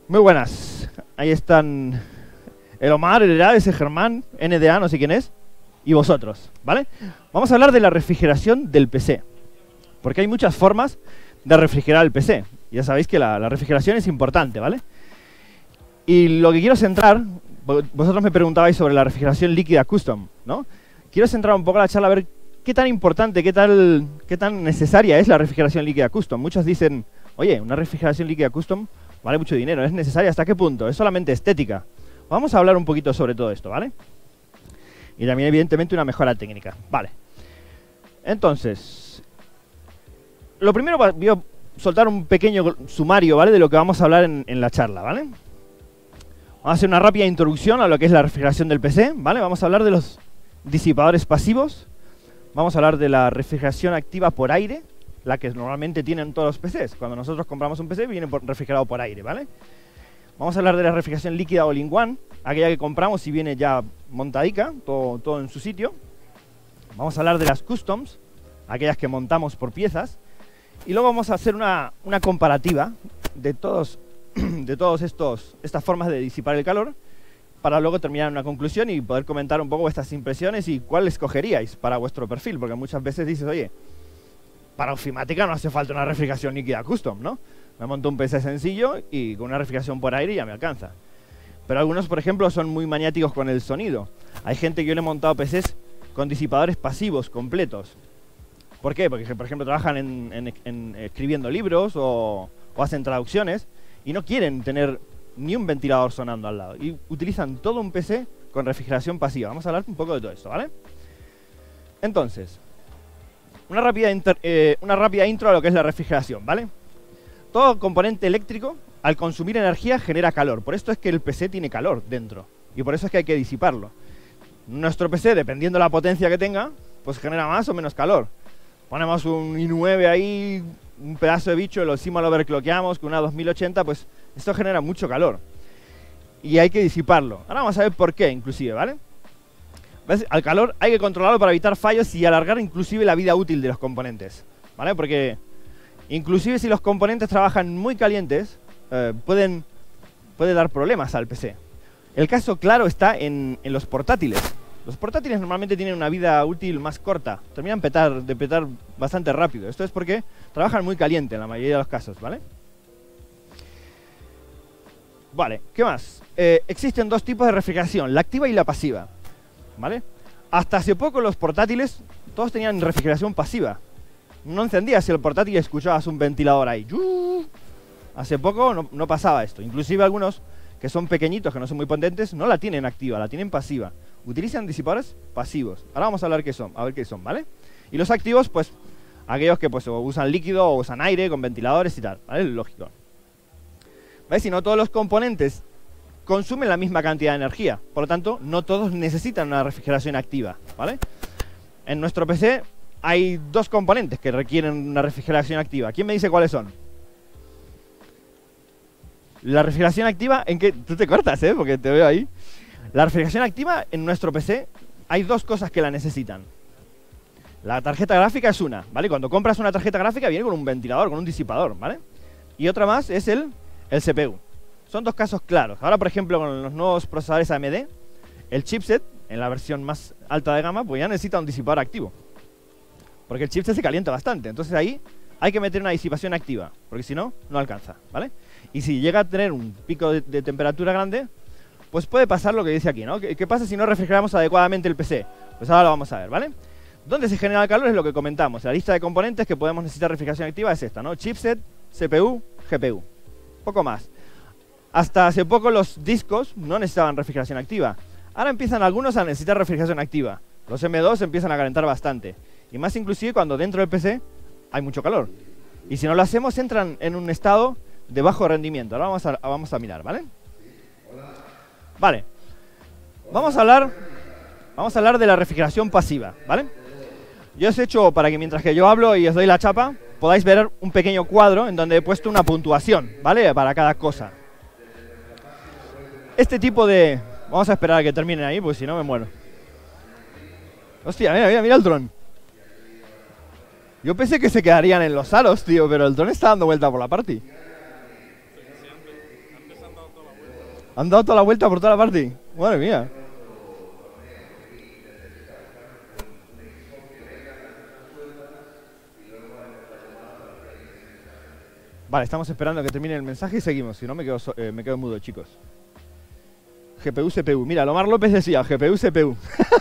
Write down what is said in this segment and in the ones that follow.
Muy buenas. Ahí están el Omar, el Herades, el Germán, NDA, no sé quién es, y vosotros, ¿vale? Vamos a hablar de la refrigeración del PC. Porque hay muchas formas de refrigerar el PC. Ya sabéis que la refrigeración es importante, ¿vale? Y lo que quiero centrar, vosotros me preguntabais sobre la refrigeración líquida custom, ¿no? Quiero centrar un poco la charla a ver qué tan importante, qué tan necesaria es la refrigeración líquida custom. Muchos dicen, oye, una refrigeración líquida custom vale mucho dinero, ¿es necesaria? ¿Hasta qué punto? ¿Es solamente estética? Vamos a hablar un poquito sobre todo esto, ¿vale? Y también, evidentemente, una mejora técnica. Vale. Entonces, lo primero voy a soltar un pequeño sumario, ¿vale? De lo que vamos a hablar en la charla, ¿vale? Vamos a hacer una rápida introducción a lo que es la refrigeración del PC, ¿vale? Vamos a hablar de los disipadores pasivos. Vamos a hablar de la refrigeración activa por aire, la que normalmente tienen todos los PCs. Cuando nosotros compramos un PC viene refrigerado por aire, ¿vale? Vamos a hablar de la refrigeración líquida all-in-one, aquella que compramos y viene ya montadica, todo en su sitio. Vamos a hablar de las customs, aquellas que montamos por piezas. Y luego vamos a hacer una comparativa de todas estas formas de disipar el calor, para luego terminar en una conclusión y poder comentar un poco vuestras impresiones y cuál escogeríais para vuestro perfil, porque muchas veces dices, oye, para ofimática no hace falta una refrigeración líquida custom, ¿no? Me monto un PC sencillo y con una refrigeración por aire ya me alcanza. Pero algunos, por ejemplo, son muy maniáticos con el sonido. Hay gente que yo le he montado PCs con disipadores pasivos completos. ¿Por qué? Porque, por ejemplo, trabajan en escribiendo libros o hacen traducciones y no quieren tener ni un ventilador sonando al lado. Y utilizan todo un PC con refrigeración pasiva. Vamos a hablar un poco de todo esto, ¿vale? Entonces, una rápida intro a lo que es la refrigeración, ¿vale? Todo componente eléctrico, al consumir energía, genera calor. Por esto es que el PC tiene calor dentro. Y por eso es que hay que disiparlo. Nuestro PC, dependiendo de la potencia que tenga, pues genera más o menos calor. Ponemos un i9 ahí, un pedazo de bicho, lo encima lo overclockeamos con una 2080, pues esto genera mucho calor. Y hay que disiparlo. Ahora vamos a ver por qué, inclusive, ¿vale? ¿Ves? Al calor hay que controlarlo para evitar fallos y alargar inclusive la vida útil de los componentes, ¿vale? Porque inclusive si los componentes trabajan muy calientes, puede dar problemas al PC. El caso claro está en los portátiles. Los portátiles normalmente tienen una vida útil más corta, terminan de petar bastante rápido. Esto es porque trabajan muy caliente en la mayoría de los casos, ¿vale? Vale, ¿qué más? Existen dos tipos de refrigeración, la activa y la pasiva, ¿vale? Hasta hace poco los portátiles todos tenían refrigeración pasiva. No encendías si el portátil escuchabas un ventilador ahí. Hace poco no pasaba esto. Inclusive algunos que son pequeñitos, que no son muy potentes, no la tienen activa, la tienen pasiva. Utilizan disipadores pasivos. Ahora vamos a hablar a ver qué son, ¿vale? Y los activos, pues, aquellos que pues usan líquido o usan aire con ventiladores y tal, ¿vale? Lógico. ¿Ves? Si no todos los componentes consumen la misma cantidad de energía. Por lo tanto, no todos necesitan una refrigeración activa, ¿vale? En nuestro PC hay dos componentes que requieren una refrigeración activa. ¿Quién me dice cuáles son? La refrigeración activa, ¿en qué? Tú te cortas, ¿eh? Porque te veo ahí. La refrigeración activa en nuestro PC hay dos cosas que la necesitan. La tarjeta gráfica es una, ¿vale? Cuando compras una tarjeta gráfica viene con un ventilador, con un disipador, ¿vale? Y otra más es el CPU. Son dos casos claros. Ahora, por ejemplo, con los nuevos procesadores AMD, el chipset, en la versión más alta de gama, pues ya necesita un disipador activo. Porque el chipset se calienta bastante. Entonces ahí hay que meter una disipación activa, porque si no, no alcanza, ¿vale? Y si llega a tener un pico de temperatura grande, pues puede pasar lo que dice aquí, ¿no? ¿Qué pasa si no refrigeramos adecuadamente el PC? Pues ahora lo vamos a ver, ¿vale? ¿Dónde se genera el calor? Es lo que comentamos. La lista de componentes que podemos necesitar refrigeración activa es esta, ¿no? Chipset, CPU, GPU. Poco más. Hasta hace poco los discos no necesitaban refrigeración activa. Ahora empiezan algunos a necesitar refrigeración activa. Los M2 empiezan a calentar bastante. Y más inclusive cuando dentro del PC hay mucho calor. Y si no lo hacemos, entran en un estado de bajo rendimiento. Ahora vamos a mirar, ¿vale? Vale. Vamos a hablar de la refrigeración pasiva, ¿vale? Yo os he hecho, para que mientras que yo hablo y os doy la chapa, podáis ver un pequeño cuadro en donde he puesto una puntuación, ¿vale? Para cada cosa. Este tipo de... Vamos a esperar a que terminen ahí, porque si no me muero. Hostia, mira el dron. Yo pensé que se quedarían en los aros, tío, pero el dron está dando vuelta por la party. Sí, empezando Han dado toda la vuelta por toda la parte. Madre mía. Vale, estamos esperando a que termine el mensaje y seguimos. Si no, me quedo mudo, chicos. GPU, CPU. Mira, Lomar López decía GPU, CPU.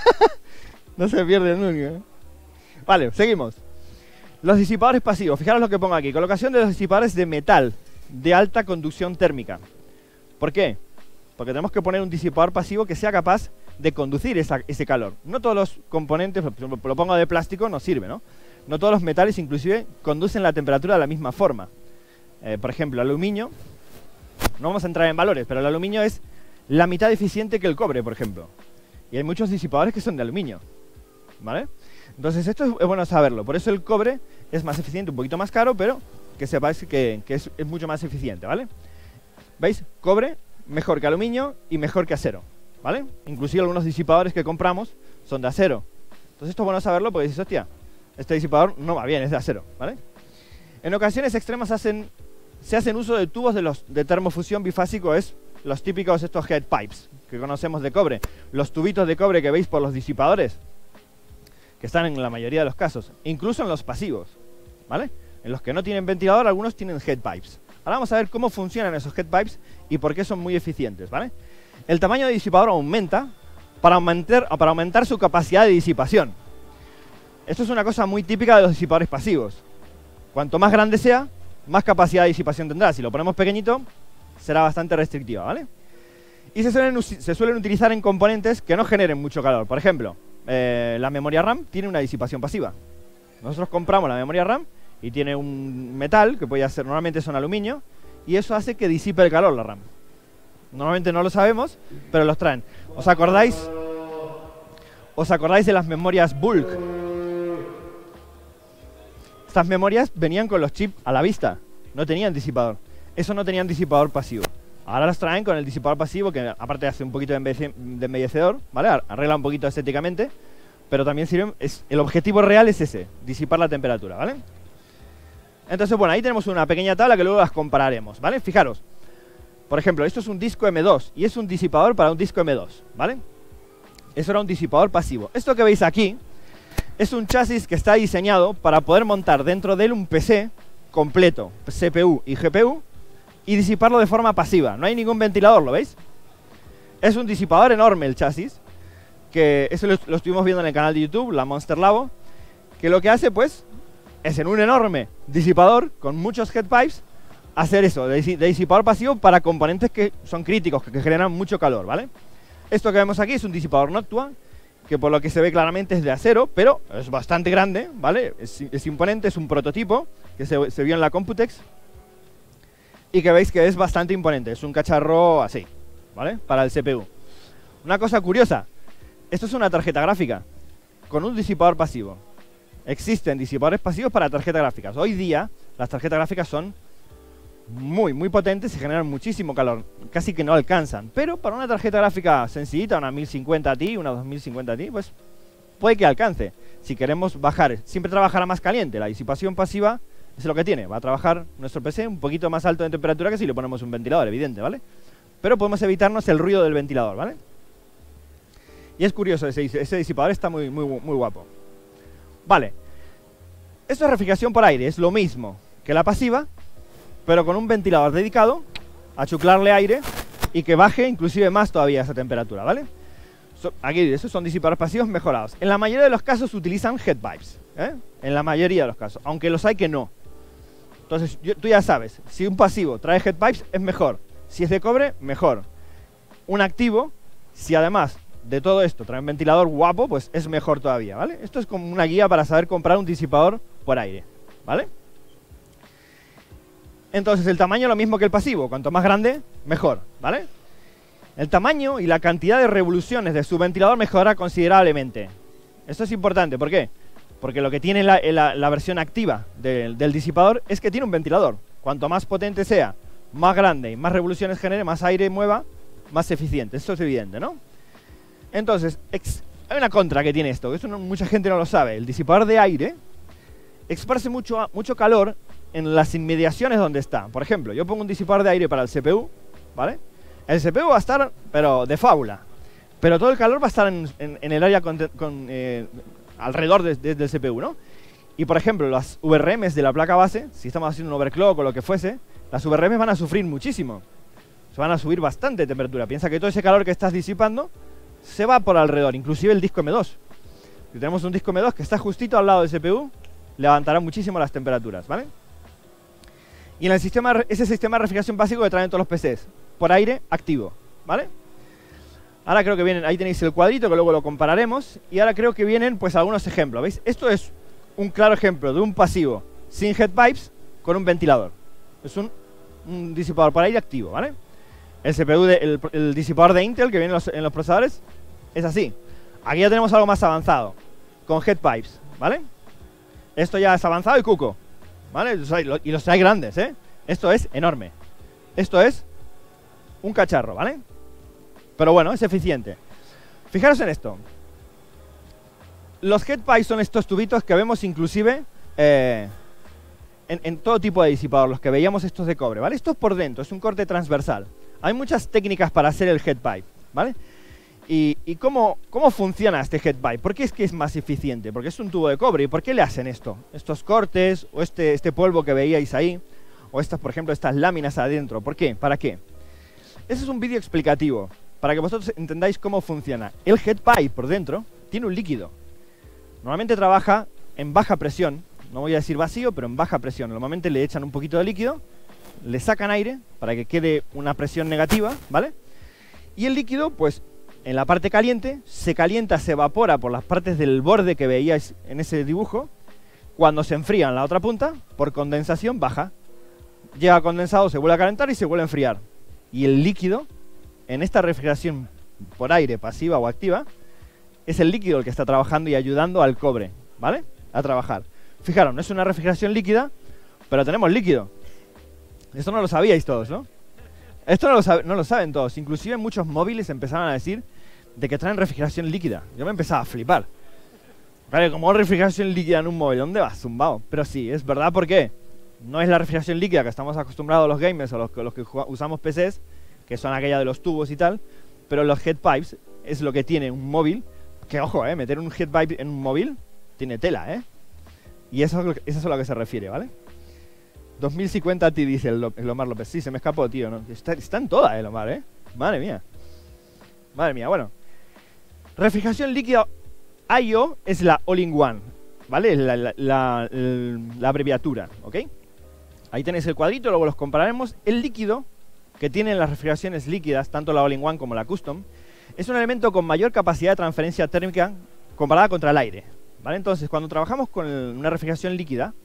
No se pierde nunca. Vale, seguimos. Los disipadores pasivos. Fijaros lo que pongo aquí. Colocación de los disipadores de metal de alta conducción térmica. ¿Por qué? Porque tenemos que poner un disipador pasivo que sea capaz de conducir ese calor. No todos los componentes, lo pongo de plástico, no sirve, ¿no? No todos los metales inclusive conducen la temperatura de la misma forma. Por ejemplo, el aluminio, no vamos a entrar en valores, pero el aluminio es la mitad eficiente que el cobre, por ejemplo. Y hay muchos disipadores que son de aluminio, ¿vale? Entonces esto es bueno saberlo. Por eso el cobre es más eficiente, un poquito más caro, pero que sepáis que es mucho más eficiente, ¿vale? ¿Veis? Cobre mejor que aluminio y mejor que acero, ¿vale? Inclusive algunos disipadores que compramos son de acero. Entonces esto es bueno saberlo porque dices, hostia, este disipador no va bien, es de acero, ¿vale? En ocasiones extremas se hacen uso de tubos de termofusión bifásico, es los típicos estos head pipes que conocemos de cobre. Los tubitos de cobre que veis por los disipadores, que están en la mayoría de los casos, incluso en los pasivos, ¿vale? En los que no tienen ventilador, algunos tienen head pipes. Ahora vamos a ver cómo funcionan esos head pipes y por qué son muy eficientes, ¿vale? El tamaño del disipador aumenta para aumentar su capacidad de disipación. Esto es una cosa muy típica de los disipadores pasivos. Cuanto más grande sea, más capacidad de disipación tendrá. Si lo ponemos pequeñito, será bastante restrictiva, ¿vale? Y se suelen utilizar en componentes que no generen mucho calor. Por ejemplo, la memoria RAM tiene una disipación pasiva. Nosotros compramos la memoria RAM y tiene un metal, que puede ser, normalmente son aluminio, y eso hace que disipe el calor la RAM. Normalmente no lo sabemos, pero los traen. ¿Os acordáis de las memorias bulk? Estas memorias venían con los chips a la vista, no tenían disipador. Eso no tenían disipador pasivo. Ahora las traen con el disipador pasivo, que aparte hace un poquito de embellecedor, ¿vale? Arregla un poquito estéticamente, pero también sirve, el objetivo real es ese, disipar la temperatura, ¿vale? Entonces, bueno, ahí tenemos una pequeña tabla que luego las compararemos, ¿vale? Fijaros, por ejemplo, esto es un disco M2 y es un disipador para un disco M2, ¿vale? Eso era un disipador pasivo. Esto que veis aquí es un chasis que está diseñado para poder montar dentro de él un PC completo, CPU y GPU, y disiparlo de forma pasiva. No hay ningún ventilador, ¿lo veis? Es un disipador enorme el chasis, que eso lo estuvimos viendo en el canal de YouTube, la Monster Labo, que lo que hace, pues, es en un enorme disipador con muchos head pipes hacer eso, de disipador pasivo para componentes que son críticos, que generan mucho calor, ¿vale? Esto que vemos aquí es un disipador Noctua, que por lo que se ve claramente es de acero, pero es bastante grande, ¿vale? Es imponente, es un prototipo que se vio en la Computex y que veis que es bastante imponente, es un cacharro así, ¿vale? Para el CPU. Una cosa curiosa, esto es una tarjeta gráfica con un disipador pasivo. Existen disipadores pasivos para tarjetas gráficas. Hoy día las tarjetas gráficas son muy potentes y generan muchísimo calor, casi que no alcanzan. Pero para una tarjeta gráfica sencillita, una 1050 Ti, una 2050 Ti, pues puede que alcance. Si queremos bajar, siempre trabajará más caliente. La disipación pasiva es lo que tiene. Va a trabajar nuestro PC un poquito más alto de temperatura que si le ponemos un ventilador, evidente, ¿vale? Pero podemos evitarnos el ruido del ventilador, ¿vale? Y es curioso, ese disipador está muy guapo. Vale. Esto es refrigeración por aire, es lo mismo que la pasiva, pero con un ventilador dedicado a chuclarle aire y que baje inclusive más todavía esa temperatura, ¿vale? Aquí esos son disipadores pasivos mejorados. En la mayoría de los casos utilizan head pipes, ¿eh? En la mayoría de los casos, aunque los hay que no. Entonces, tú ya sabes, si un pasivo trae head pipes es mejor. Si es de cobre, mejor. Un activo, si además de todo esto trae un ventilador guapo, pues es mejor todavía, ¿vale? Esto es como una guía para saber comprar un disipador por aire, ¿vale? Entonces, el tamaño es lo mismo que el pasivo. Cuanto más grande, mejor, ¿vale? El tamaño y la cantidad de revoluciones de su ventilador mejora considerablemente. Esto es importante, ¿por qué? Porque lo que tiene la versión activa del disipador es que tiene un ventilador. Cuanto más potente sea, más grande y más revoluciones genere, más aire mueva, más eficiente. Esto es evidente, ¿no? Entonces, hay una contra que tiene esto, que eso mucha gente no lo sabe. El disipador de aire esparce mucho calor en las inmediaciones donde está. Por ejemplo, yo pongo un disipador de aire para el CPU, ¿vale? El CPU va a estar, pero de fábula. Pero todo el calor va a estar en el área alrededor del CPU, ¿no? Y por ejemplo, las VRMs de la placa base, si estamos haciendo un overclock o lo que fuese, las VRMs van a sufrir muchísimo. Se van a subir bastante de temperatura. Piensa que todo ese calor que estás disipando se va por alrededor, inclusive el disco M2. Si tenemos un disco M2 que está justito al lado del CPU, levantará muchísimo las temperaturas, ¿vale? Y en el sistema, ese sistema de refrigeración básico que traen todos los PCs, por aire activo, ¿vale? Ahora creo que vienen, ahí tenéis el cuadrito que luego lo compararemos. Y ahora creo que vienen pues algunos ejemplos, ¿veis? Esto es un claro ejemplo de un pasivo sin head pipes con un ventilador. Es un disipador por aire activo, ¿vale? El CPU, el disipador de Intel que viene en los procesadores es así. Aquí ya tenemos algo más avanzado, con head pipes, ¿vale? Esto ya es avanzado y cuco, ¿vale? Y los hay grandes, ¿eh? Esto es enorme. Esto es un cacharro, ¿vale? Pero bueno, es eficiente. Fijaros en esto. Los head pipes son estos tubitos que vemos inclusive en todo tipo de disipador, los que veíamos estos de cobre, ¿vale? Esto es por dentro, es un corte transversal. Hay muchas técnicas para hacer el head pipe, ¿vale? ¿Y cómo funciona este head pipe? ¿Por qué es que es más eficiente? Porque es un tubo de cobre. ¿Y por qué le hacen esto? Estos cortes, o este polvo que veíais ahí, o estas, por ejemplo, estas láminas adentro. ¿Por qué? ¿Para qué? Ese es un vídeo explicativo, para que vosotros entendáis cómo funciona. El head pipe por dentro tiene un líquido. Normalmente trabaja en baja presión, no voy a decir vacío, pero en baja presión. Normalmente le echan un poquito de líquido, le sacan aire para que quede una presión negativa, ¿vale? Y el líquido, pues, en la parte caliente, se calienta, se evapora por las partes del borde que veíais en ese dibujo. Cuando se enfría en la otra punta, por condensación baja. Llega condensado, se vuelve a calentar y se vuelve a enfriar. Y el líquido, en esta refrigeración por aire, pasiva o activa, es el líquido el que está trabajando y ayudando al cobre, ¿vale? A trabajar. Fijaros, no es una refrigeración líquida, pero tenemos líquido. Esto no lo sabíais todos, ¿no? Esto no lo saben todos. Inclusive muchos móviles empezaron a decir de que traen refrigeración líquida. Yo me empezaba a flipar. Vale, como refrigeración líquida en un móvil, ¿dónde vas, zumbao? Pero sí, es verdad, ¿por qué? No es la refrigeración líquida que estamos acostumbrados los gamers o los que usamos PCs, que son aquella de los tubos y tal, pero los head pipes es lo que tiene un móvil, que ojo, meter un head pipe en un móvil tiene tela, y eso es a lo que se refiere, ¿vale? 2050 a ti, dice el Omar López. Sí, se me escapó, tío, ¿no? Está en todas el Omar, Madre mía. Madre mía, bueno. Refrigeración líquida IO es la All-in-One, ¿vale? La abreviatura, ¿ok? Ahí tenéis el cuadrito, luego los compararemos. El líquido que tienen las refrigeraciones líquidas, tanto la All-in-One como la Custom, es un elemento con mayor capacidad de transferencia térmica comparada contra el aire, ¿vale? Entonces, cuando trabajamos con una refrigeración líquida,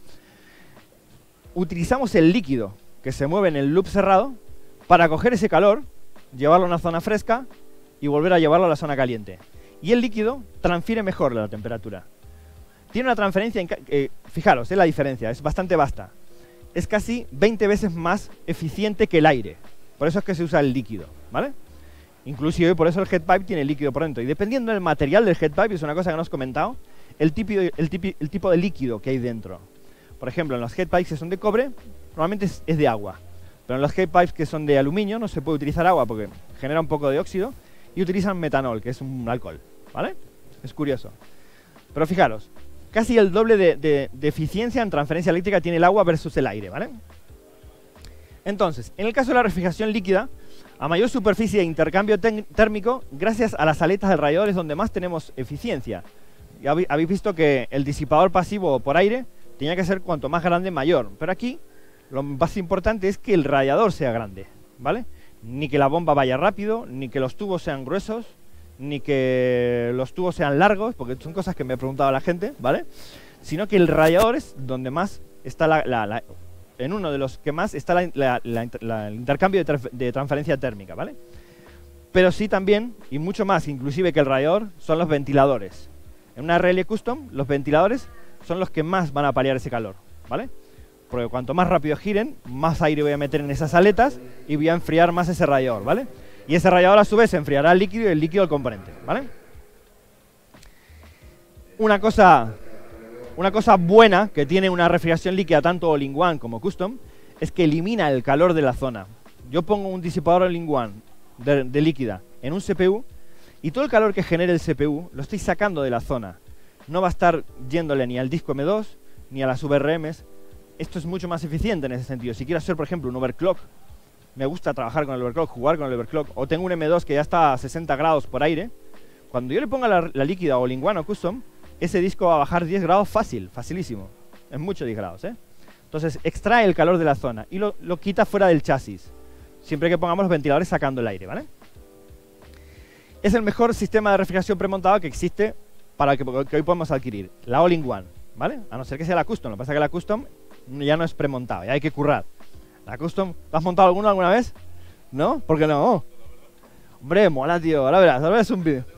utilizamos el líquido que se mueve en el loop cerrado para coger ese calor, llevarlo a una zona fresca y volver a llevarlo a la zona caliente. Y el líquido transfiere mejor la temperatura. Tiene una transferencia, fijaros, es la diferencia, es bastante vasta. Es casi 20 veces más eficiente que el aire. Por eso es que se usa el líquido, ¿vale? Inclusive por eso el head pipe tiene líquido por dentro. Y dependiendo del material del head pipe, es una cosa que no os he comentado, el tipo de líquido que hay dentro. Por ejemplo, en los head pipes que son de cobre, normalmente es de agua. Pero en los head pipes que son de aluminio no se puede utilizar agua porque genera un poco de óxido y utilizan metanol, que es un alcohol, ¿vale? Es curioso. Pero fijaros, casi el doble de eficiencia en transferencia eléctrica tiene el agua versus el aire, ¿vale? Entonces, en el caso de la refrigeración líquida, a mayor superficie de intercambio térmico, gracias a las aletas del radiador es donde más tenemos eficiencia. Ya habéis visto que el disipador pasivo por aire tenía que ser cuanto más grande, mayor. Pero aquí, lo más importante es que el radiador sea grande, ¿vale? Ni que la bomba vaya rápido, ni que los tubos sean gruesos, ni que los tubos sean largos, porque son cosas que me ha preguntado la gente, ¿vale? Sino que el radiador es donde más está en uno de los que más está el intercambio de transferencia térmica, ¿vale? Pero sí también, y mucho más inclusive que el radiador, son los ventiladores. En una RL Custom, los ventiladores son los que más van a paliar ese calor, ¿vale? Porque cuanto más rápido giren, más aire voy a meter en esas aletas y voy a enfriar más ese radiador, ¿vale? Y ese radiador a su vez enfriará el líquido y el líquido el componente, ¿vale? Una cosa buena que tiene una refrigeración líquida tanto All-in-One como Custom es que elimina el calor de la zona. Yo pongo un disipador All-in-One de líquida en un CPU y todo el calor que genere el CPU lo estoy sacando de la zona. No va a estar yéndole ni al disco M2 ni a las VRMs. Esto es mucho más eficiente en ese sentido. Si quiero hacer, por ejemplo, un overclock, me gusta trabajar con el overclock, jugar con el overclock, o tengo un M2 que ya está a 60 grados por aire, cuando yo le ponga la líquida o All-in-One o Custom, ese disco va a bajar 10 grados fácil, facilísimo. Es mucho 10 grados, ¿eh? Entonces extrae el calor de la zona y lo quita fuera del chasis, siempre que pongamos los ventiladores sacando el aire, ¿vale? Es el mejor sistema de refrigeración premontado que existe para que hoy podemos adquirir, la All-in-One, ¿vale? A no ser que sea la Custom. Lo que pasa es que la Custom ya no es premontado, ya hay que currar. La Custom, ¿te has montado alguna vez? ¿No? ¿Por qué no? Hombre, mola, tío. Ahora verás un vídeo.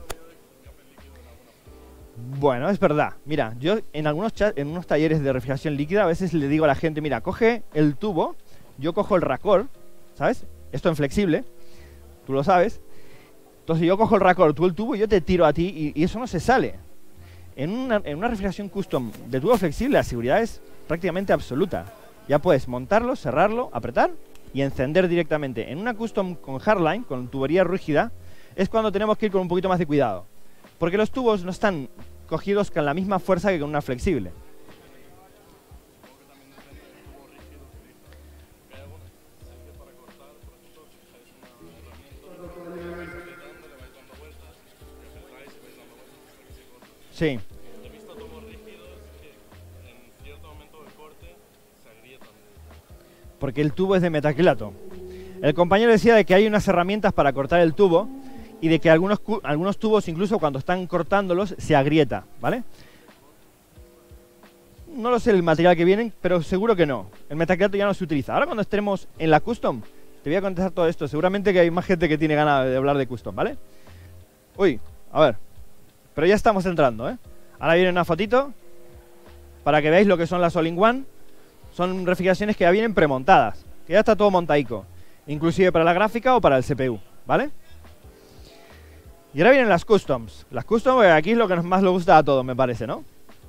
Bueno, es verdad. Mira, yo en unos talleres de refrigeración líquida a veces le digo a la gente, mira, coge el tubo, yo cojo el racor, ¿sabes? Esto en flexible, tú lo sabes. Entonces yo cojo el racor, tú el tubo y yo te tiro a ti y eso no se sale. En una refrigeración custom de tubo flexible la seguridad es prácticamente absoluta. Ya puedes montarlo, cerrarlo, apretar y encender directamente. En una custom con hardline, con tubería rígida, es cuando tenemos que ir con un poquito más de cuidado. Porque los tubos no están cogidos con la misma fuerza que con una flexible. Sí. Porque el tubo es de metacrilato. El compañero decía de que hay unas herramientas para cortar el tubo y de que algunos tubos, incluso cuando están cortándolos, se agrieta, ¿vale? No lo sé el material que vienen, pero seguro que no. El metacrilato ya no se utiliza. Ahora cuando estemos en la custom, te voy a contestar todo esto. Seguramente que hay más gente que tiene ganas de hablar de custom, ¿vale? Uy, a ver. Pero ya estamos entrando, ¿eh? Ahora viene una fotito para que veáis lo que son las All-in-One. Son refrigeraciones que ya vienen premontadas, que ya está todo montaico, inclusive para la gráfica o para el CPU, ¿vale? Y ahora vienen las customs. Las customs, aquí es lo que más nos gusta a todos, me parece, ¿no?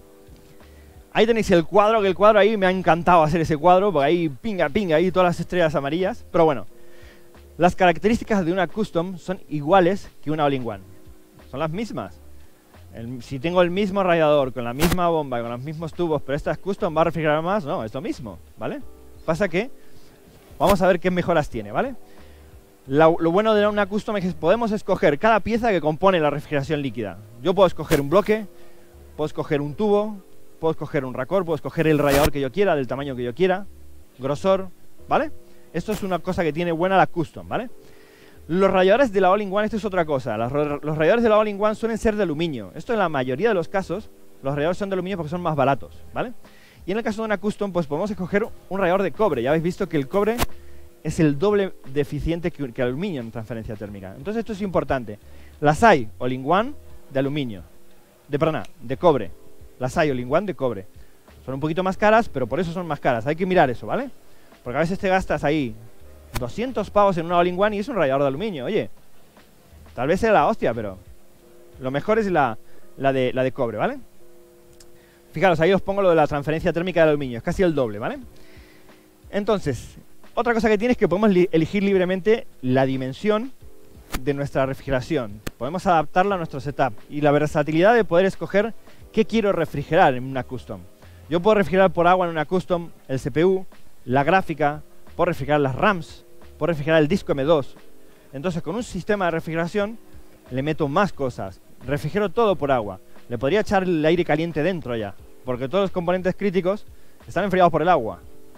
Ahí tenéis el cuadro, que el cuadro ahí me ha encantado hacer ese cuadro, porque ahí pinga, ahí todas las estrellas amarillas. Pero bueno, las características de una custom son iguales que una All-in-One. Son las mismas. Si tengo el mismo radiador, con la misma bomba, con los mismos tubos, pero esta es custom, ¿va a refrigerar más? No, es lo mismo, ¿vale? Pasa que vamos a ver qué mejoras tiene, ¿vale? Lo bueno de una custom es que podemos escoger cada pieza que compone la refrigeración líquida. Yo puedo escoger un bloque, puedo escoger un tubo, puedo escoger un racor, puedo escoger el radiador que yo quiera, del tamaño que yo quiera, grosor, ¿vale? Esto es una cosa que tiene buena la custom, ¿vale? Los radiadores de la All-in-One, esto es otra cosa. Los radiadores de la All-in-One suelen ser de aluminio. Esto en la mayoría de los casos, los radiadores son de aluminio porque son más baratos, ¿vale? Y en el caso de una custom, pues podemos escoger un radiador de cobre. Ya habéis visto que el cobre es el doble de eficiente que el aluminio en transferencia térmica. Entonces esto es importante. Las hay All-in-One de aluminio, de cobre. Las hay All-in-One de cobre. Son un poquito más caras, pero por eso son más caras. Hay que mirar eso, ¿vale? Porque a veces te gastas ahí 200 pavos en una All-in-One y es un radiador de aluminio. Oye, tal vez sea la hostia, pero lo mejor es la de cobre, ¿vale? Fijaros, ahí os pongo lo de la transferencia térmica del aluminio. Es casi el doble, ¿vale? Entonces, otra cosa que tiene es que podemos elegir libremente la dimensión de nuestra refrigeración. Podemos adaptarla a nuestro setup. Y la versatilidad de poder escoger qué quiero refrigerar en una custom. Yo puedo refrigerar por agua en una custom el CPU, la gráfica, puedo refrigerar las RAMs, puedo refrigerar el disco M2. Entonces, con un sistema de refrigeración le meto más cosas. Refrigero todo por agua. Le podría echar el aire caliente dentro ya, porque todos los componentes críticos están enfriados por el agua.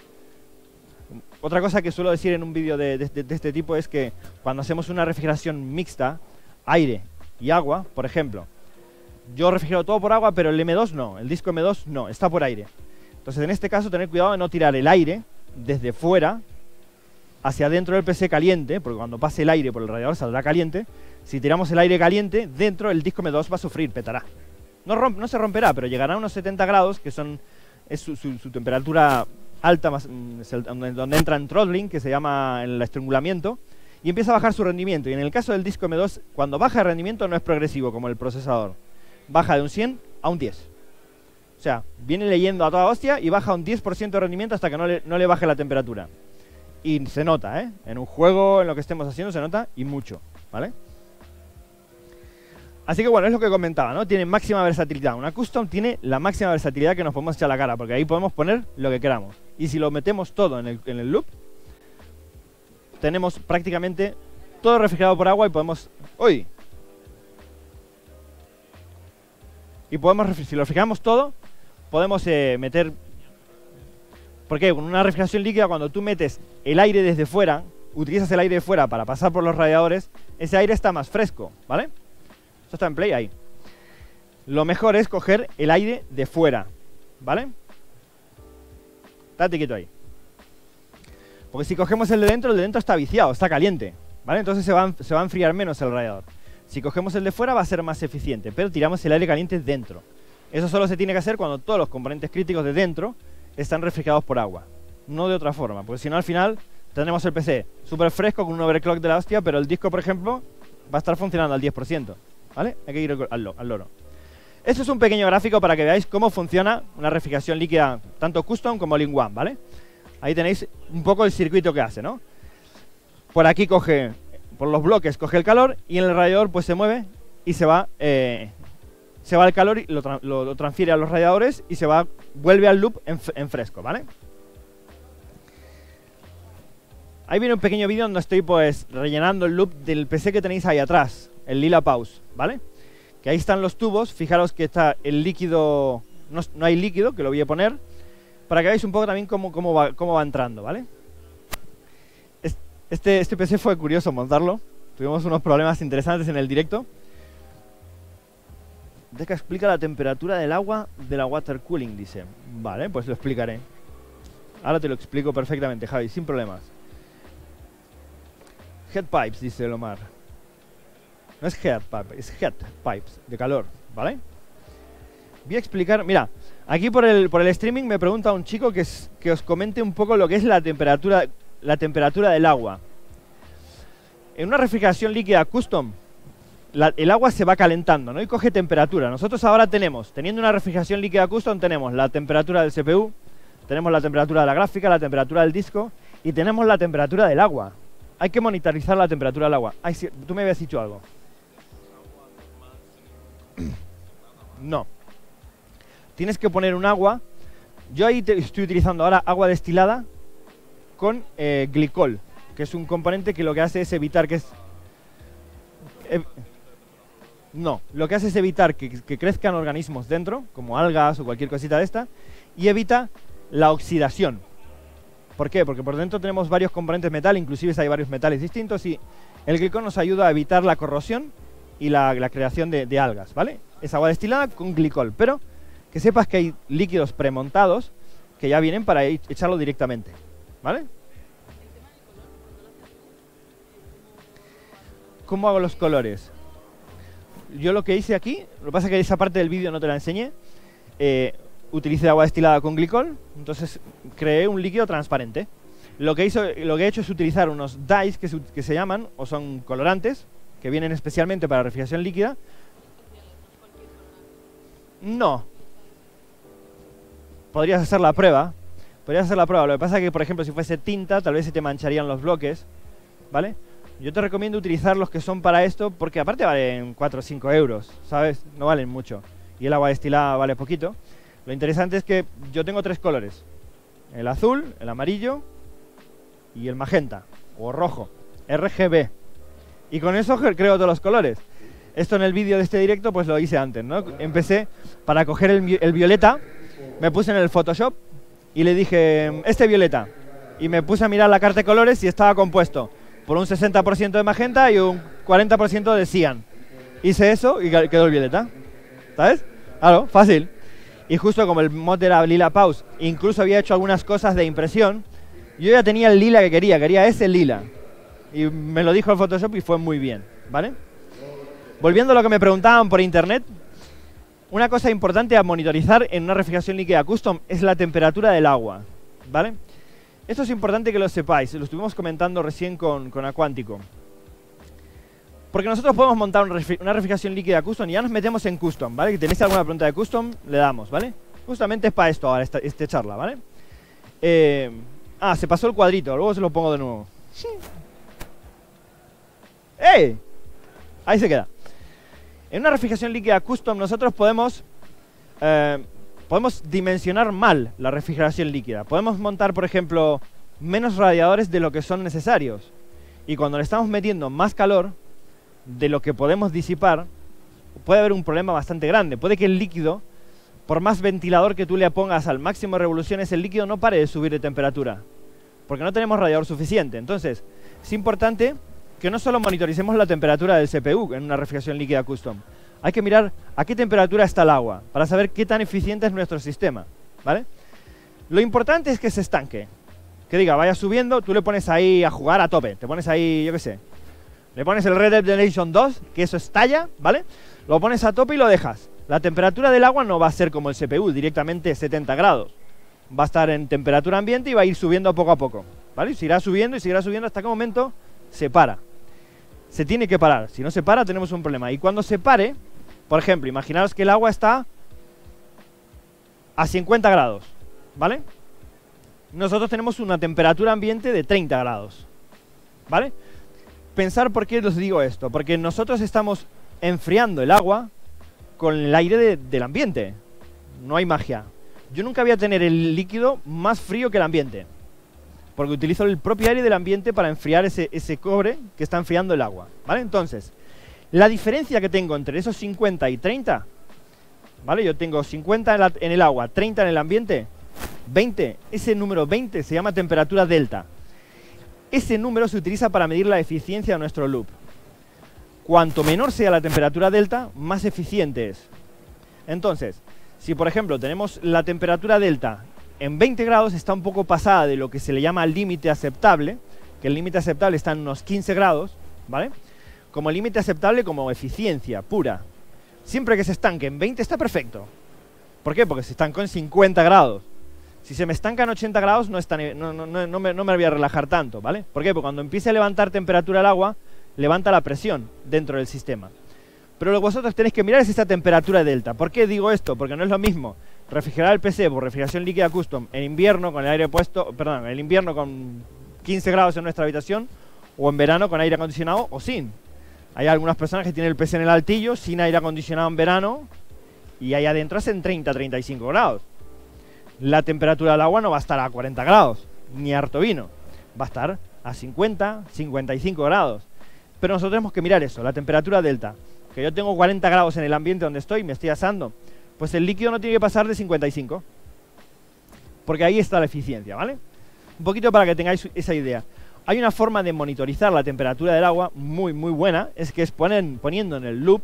Otra cosa que suelo decir en un vídeo de este tipo es que cuando hacemos una refrigeración mixta, aire y agua, por ejemplo, yo refrigero todo por agua, pero el M2 no, el disco M2 no, está por aire. Entonces, en este caso, tener cuidado de no tirar el aire desde fuera hacia adentro del PC caliente, porque cuando pase el aire por el radiador saldrá caliente. Si tiramos el aire caliente, dentro el disco M2 va a sufrir, petará. No se romperá, pero llegará a unos 70 grados, que es su temperatura alta, donde entra en throttling, que se llama el estrangulamiento, y empieza a bajar su rendimiento. Y en el caso del disco M2, cuando baja de rendimiento no es progresivo como el procesador. Baja de un 100 a un 10. O sea, viene leyendo a toda hostia y baja un 10% de rendimiento hasta que no le baje la temperatura. y se nota, ¿eh? En un juego, en lo que estemos haciendo, se nota y mucho, ¿vale? Así que bueno, es lo que comentaba, ¿no? Tiene máxima versatilidad. Una custom tiene la máxima versatilidad que nos podemos echar a la cara, porque ahí podemos poner lo que queramos. Y si lo metemos todo en el loop, tenemos prácticamente todo refrigerado por agua y podemos... ¡Uy! Y podemos, si lo refrigeramos todo, podemos meter... Porque con una refrigeración líquida, cuando tú metes el aire desde fuera, utilizas el aire de fuera para pasar por los radiadores, ese aire está más fresco, ¿vale? Esto está en play ahí. Lo mejor es coger el aire de fuera, ¿vale? Date quieto ahí. Porque si cogemos el de dentro está viciado, está caliente, ¿vale? Entonces se va a enfriar menos el radiador. Si cogemos el de fuera va a ser más eficiente, pero tiramos el aire caliente dentro. Eso solo se tiene que hacer cuando todos los componentes críticos de dentro están refrigerados por agua. No de otra forma, porque si no al final tendremos el PC súper fresco con un overclock de la hostia, pero el disco, por ejemplo, va a estar funcionando al 10%, ¿vale? Hay que ir al loro. Esto es un pequeño gráfico para que veáis cómo funciona una refrigeración líquida, tanto custom como all-in-one, ¿vale? Ahí tenéis un poco el circuito que hace, ¿no? Por aquí coge, por los bloques coge el calor y en el radiador pues se mueve y se va el calor y lo transfiere a los radiadores y vuelve al loop en fresco, ¿vale? Ahí viene un pequeño vídeo donde estoy pues rellenando el loop del PC que tenéis ahí atrás, el lila pause, ¿vale? Que ahí están los tubos, fijaros que está el líquido, no hay líquido, que lo voy a poner, para que veáis un poco también cómo va entrando, ¿vale? Este PC fue curioso montarlo, tuvimos unos problemas interesantes en el directo. Deca explica la temperatura del agua de la water cooling, dice. Vale, pues lo explicaré. Ahora te lo explico perfectamente, Javi, sin problemas. Heat pipes, dice Lomar. No es heat pipe, es heat pipes, de calor, ¿vale? Voy a explicar, mira, aquí por el streaming me pregunta un chico que os comente un poco lo que es la temperatura del agua. En una refrigeración líquida custom, el agua se va calentando, ¿no? Y coge temperatura. Nosotros ahora teniendo una refrigeración líquida custom, tenemos la temperatura del CPU, tenemos la temperatura de la gráfica, la temperatura del disco y tenemos la temperatura del agua. Hay que monitorizar la temperatura del agua. Ay, sí, tú me habías dicho algo. No. Tienes que poner un agua. Yo ahí estoy utilizando ahora agua destilada con glicol, que es un componente que lo que hace es evitar que no, lo que hace es evitar que crezcan organismos dentro, como algas o cualquier cosita de esta, y evita la oxidación. ¿Por qué? Porque por dentro tenemos varios componentes metal, inclusive hay varios metales distintos, y el glicol nos ayuda a evitar la corrosión y la creación de algas, ¿vale? Es agua destilada con glicol, pero que sepas que hay líquidos premontados que ya vienen para echarlo directamente, ¿vale? ¿Cómo hago los colores? Yo lo que hice aquí, lo que pasa es que esa parte del vídeo no te la enseñé, utilicé agua destilada con glicol, entonces creé un líquido transparente. Lo que he hecho es utilizar unos dyes que se llaman, o son colorantes, que vienen especialmente para refrigeración líquida. No. Podrías hacer la prueba. Lo que pasa es que, por ejemplo, si fuese tinta, tal vez se te mancharían los bloques, ¿vale? Yo te recomiendo utilizar los que son para esto, porque aparte valen 4 o 5 euros, ¿sabes? No valen mucho. Y el agua destilada vale poquito. Lo interesante es que yo tengo 3 colores. El azul, el amarillo y el magenta, o rojo. RGB. Y con eso creo todos los colores. Esto en el vídeo de este directo pues lo hice antes, ¿no? Empecé para coger el violeta, me puse en el Photoshop y le dije, este violeta. Y me puse a mirar la carta de colores y estaba compuesto por un 60% de magenta y un 40% de cian. Hice eso y quedó el violeta. ¿Sabes? Claro, fácil. Y justo como el mod era lila pause, incluso había hecho algunas cosas de impresión, yo ya tenía el lila que quería ese lila. Y me lo dijo el Photoshop y fue muy bien, ¿vale? Volviendo a lo que me preguntaban por internet, una cosa importante a monitorizar en una refrigeración líquida custom es la temperatura del agua, ¿vale? Esto es importante que lo sepáis, lo estuvimos comentando recién con Aquántico. Porque nosotros podemos montar una refrigeración líquida custom y ya nos metemos en custom, ¿vale? Si tenéis alguna pregunta de custom, le damos, ¿vale? Justamente es para esto ahora, esta charla, ¿vale? Ah, se pasó el cuadrito, luego se lo pongo de nuevo. ¡Ey! Ahí se queda. En una refrigeración líquida custom nosotros podemos dimensionar mal la refrigeración líquida. Podemos montar, por ejemplo, menos radiadores de lo que son necesarios. Y cuando le estamos metiendo más calor de lo que podemos disipar, puede haber un problema bastante grande. Puede que el líquido, por más ventilador que tú le pongas al máximo de revoluciones, el líquido no pare de subir de temperatura, porque no tenemos radiador suficiente. Entonces, es importante que no solo monitoricemos la temperatura del CPU en una refrigeración líquida custom. Hay que mirar a qué temperatura está el agua, para saber qué tan eficiente es nuestro sistema, ¿vale? Lo importante es que se estanque. Que diga, vaya subiendo, tú le pones ahí a jugar a tope. Te pones ahí, yo qué sé. Le pones el Red Dead Redemption 2, que eso estalla, ¿vale? Lo pones a tope y lo dejas. La temperatura del agua no va a ser como el CPU, directamente 70 grados. Va a estar en temperatura ambiente y va a ir subiendo poco a poco, ¿vale? Y seguirá subiendo hasta qué momento se para. Se tiene que parar. Si no se para, tenemos un problema. Y cuando se pare, por ejemplo, imaginaos que el agua está a 50 grados, ¿vale? Nosotros tenemos una temperatura ambiente de 30 grados, ¿vale? Pensar por qué os digo esto. Porque nosotros estamos enfriando el agua con el aire del ambiente. No hay magia. Yo nunca voy a tener el líquido más frío que el ambiente, porque utilizo el propio aire del ambiente para enfriar ese cobre que está enfriando el agua, ¿vale? Entonces, la diferencia que tengo entre esos 50 y 30, ¿vale? Yo tengo 50 en el agua, 30 en el ambiente, 20. Ese número 20 se llama temperatura delta. Ese número se utiliza para medir la eficiencia de nuestro loop. Cuanto menor sea la temperatura delta, más eficiente es. Entonces, si por ejemplo tenemos la temperatura delta en 20 grados, está un poco pasada de lo que se le llama límite aceptable, que el límite aceptable está en unos 15 grados, ¿vale? Como límite aceptable como eficiencia pura. Siempre que se estanque en 20 está perfecto. ¿Por qué? Porque se estancó en 50 grados. Si se me estanca en 80 grados no me voy a relajar tanto, ¿vale? ¿Por qué? Porque cuando empiece a levantar temperatura el agua, levanta la presión dentro del sistema. Pero lo que vosotros tenéis que mirar es esta temperatura delta. ¿Por qué digo esto? Porque no es lo mismo refrigerar el PC por refrigeración líquida custom en invierno con el aire puesto, perdón, en invierno con 15 grados en nuestra habitación, o en verano con aire acondicionado o sin. Hay algunas personas que tienen el PC en el altillo sin aire acondicionado en verano y ahí adentro es en 30-35 grados. La temperatura del agua no va a estar a 40 grados, ni harto vino. Va a estar a 50-55 grados. Pero nosotros tenemos que mirar eso, la temperatura delta. Que yo tengo 40 grados en el ambiente donde estoy, me estoy asando. Pues el líquido no tiene que pasar de 55. Porque ahí está la eficiencia, ¿vale? Un poquito para que tengáis esa idea. Hay una forma de monitorizar la temperatura del agua muy buena, es que es poniendo en el loop.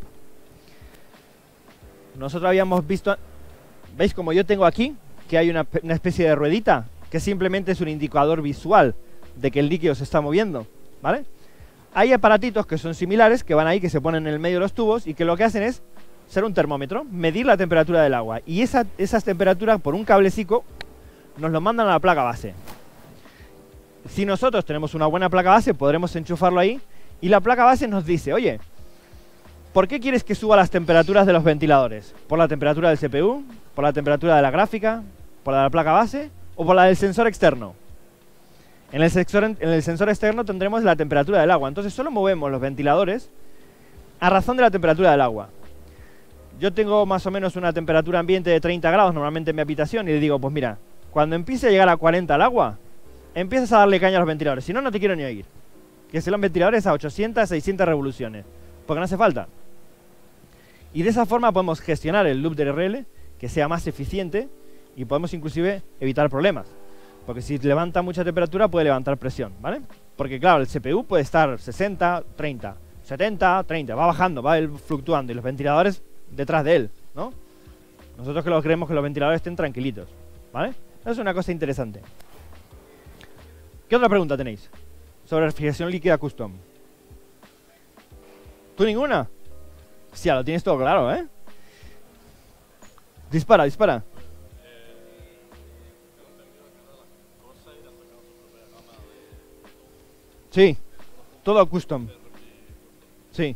Nosotros habíamos visto, ¿veis como yo tengo aquí? Que hay una especie de ruedita, que simplemente es un indicador visual de que el líquido se está moviendo, ¿vale? Hay aparatitos que son similares, que van ahí, que se ponen en el medio de los tubos y que lo que hacen es ser un termómetro, medir la temperatura del agua. Y esas temperaturas, por un cablecico, nos lo mandan a la placa base. Si nosotros tenemos una buena placa base, podremos enchufarlo ahí y la placa base nos dice, oye, ¿por qué quieres que suba las temperaturas de los ventiladores? ¿Por la temperatura del CPU? ¿Por la temperatura de la gráfica? ¿Por la de la placa base? ¿O por la del sensor externo? En el sensor externo tendremos la temperatura del agua. Entonces solo movemos los ventiladores a razón de la temperatura del agua. Yo tengo más o menos una temperatura ambiente de 30 grados normalmente en mi habitación y le digo, pues mira, cuando empiece a llegar a 40 el agua, empiezas a darle caña a los ventiladores. Si no, no te quiero ni oír. Que sean los ventiladores a 800, 600 revoluciones. Porque no hace falta. Y de esa forma podemos gestionar el loop de RL, que sea más eficiente, y podemos inclusive evitar problemas. Porque si levanta mucha temperatura puede levantar presión, ¿vale? Porque claro, el CPU puede estar 60, 30, 70, 30, va bajando, va fluctuando, y los ventiladores detrás de él, ¿no? Nosotros que creemos que los ventiladores estén tranquilitos, ¿vale? Eso es una cosa interesante. ¿Qué otra pregunta tenéis sobre refrigeración líquida custom? ¿Tú ninguna? Sí, ya lo tienes todo claro, ¿eh? Dispara, dispara. Sí, todo custom. Sí.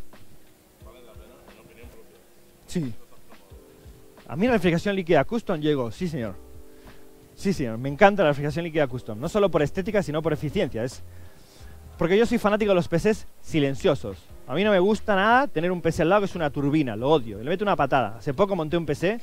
Sí. A mí la refrigeración líquida custom llegó, sí señor. Sí, sí, me encanta la refrigeración líquida custom. No solo por estética, sino por eficiencia. Porque yo soy fanático de los PCs silenciosos. A mí no me gusta nada tener un PC al lado que es una turbina, lo odio. Le meto una patada. Hace poco monté un PC,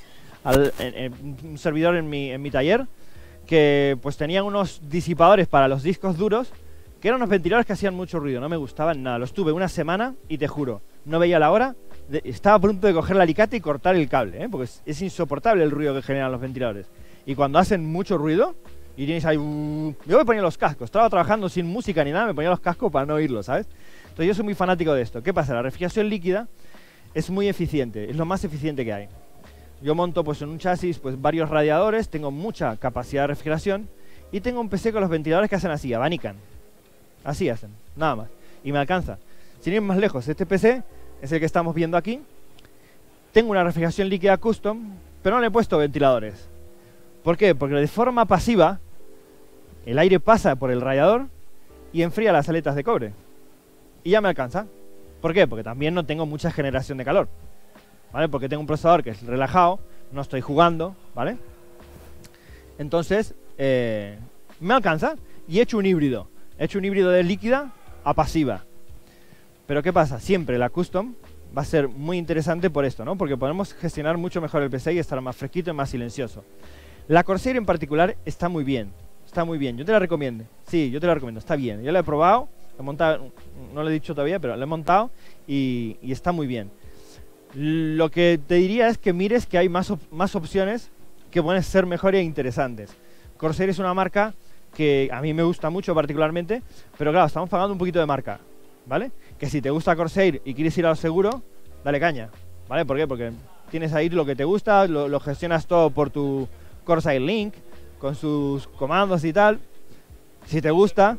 un servidor en mi taller, que pues tenía unos disipadores para los discos duros, que eran unos ventiladores que hacían mucho ruido, no me gustaban nada. Los tuve una semana y te juro, no veía la hora, estaba a punto de coger el alicate y cortar el cable, porque es insoportable el ruido que generan los ventiladores. Y cuando hacen mucho ruido, y tienes ahí... Yo me ponía los cascos, estaba trabajando sin música ni nada, me ponía los cascos para no oírlo, ¿sabes? Entonces yo soy muy fanático de esto. ¿Qué pasa? La refrigeración líquida es muy eficiente, es lo más eficiente que hay. Yo monto pues en un chasis pues varios radiadores, tengo mucha capacidad de refrigeración y tengo un PC con los ventiladores que hacen así, abanican. Así hacen, nada más. Y me alcanza. Sin ir más lejos, este PC es el que estamos viendo aquí. Tengo una refrigeración líquida custom, pero no le he puesto ventiladores. ¿Por qué? Porque de forma pasiva el aire pasa por el radiador y enfría las aletas de cobre. Y ya me alcanza. ¿Por qué? Porque también no tengo mucha generación de calor, ¿vale? Porque tengo un procesador que es relajado, no estoy jugando, ¿vale? Entonces, me alcanza y he hecho un híbrido. He hecho un híbrido de líquida a pasiva. Pero ¿qué pasa? Siempre la custom va a ser muy interesante por esto, ¿no? Porque podemos gestionar mucho mejor el PC y estar más fresquito y más silencioso. La Corsair en particular está muy bien. Está muy bien. Yo te la recomiendo. Sí, yo te la recomiendo. Está bien. Yo la he probado. He montado, no lo he dicho todavía, pero la he montado y está muy bien. Lo que te diría es que mires que hay más opciones que pueden ser mejores e interesantes. Corsair es una marca que a mí me gusta mucho particularmente, pero claro, estamos pagando un poquito de marca, ¿vale? Que si te gusta Corsair y quieres ir a lo seguro, dale caña, ¿vale? ¿Por qué? Porque tienes ahí lo que te gusta, lo gestionas todo por tu Corsair Link, con sus comandos y tal. Si te gusta...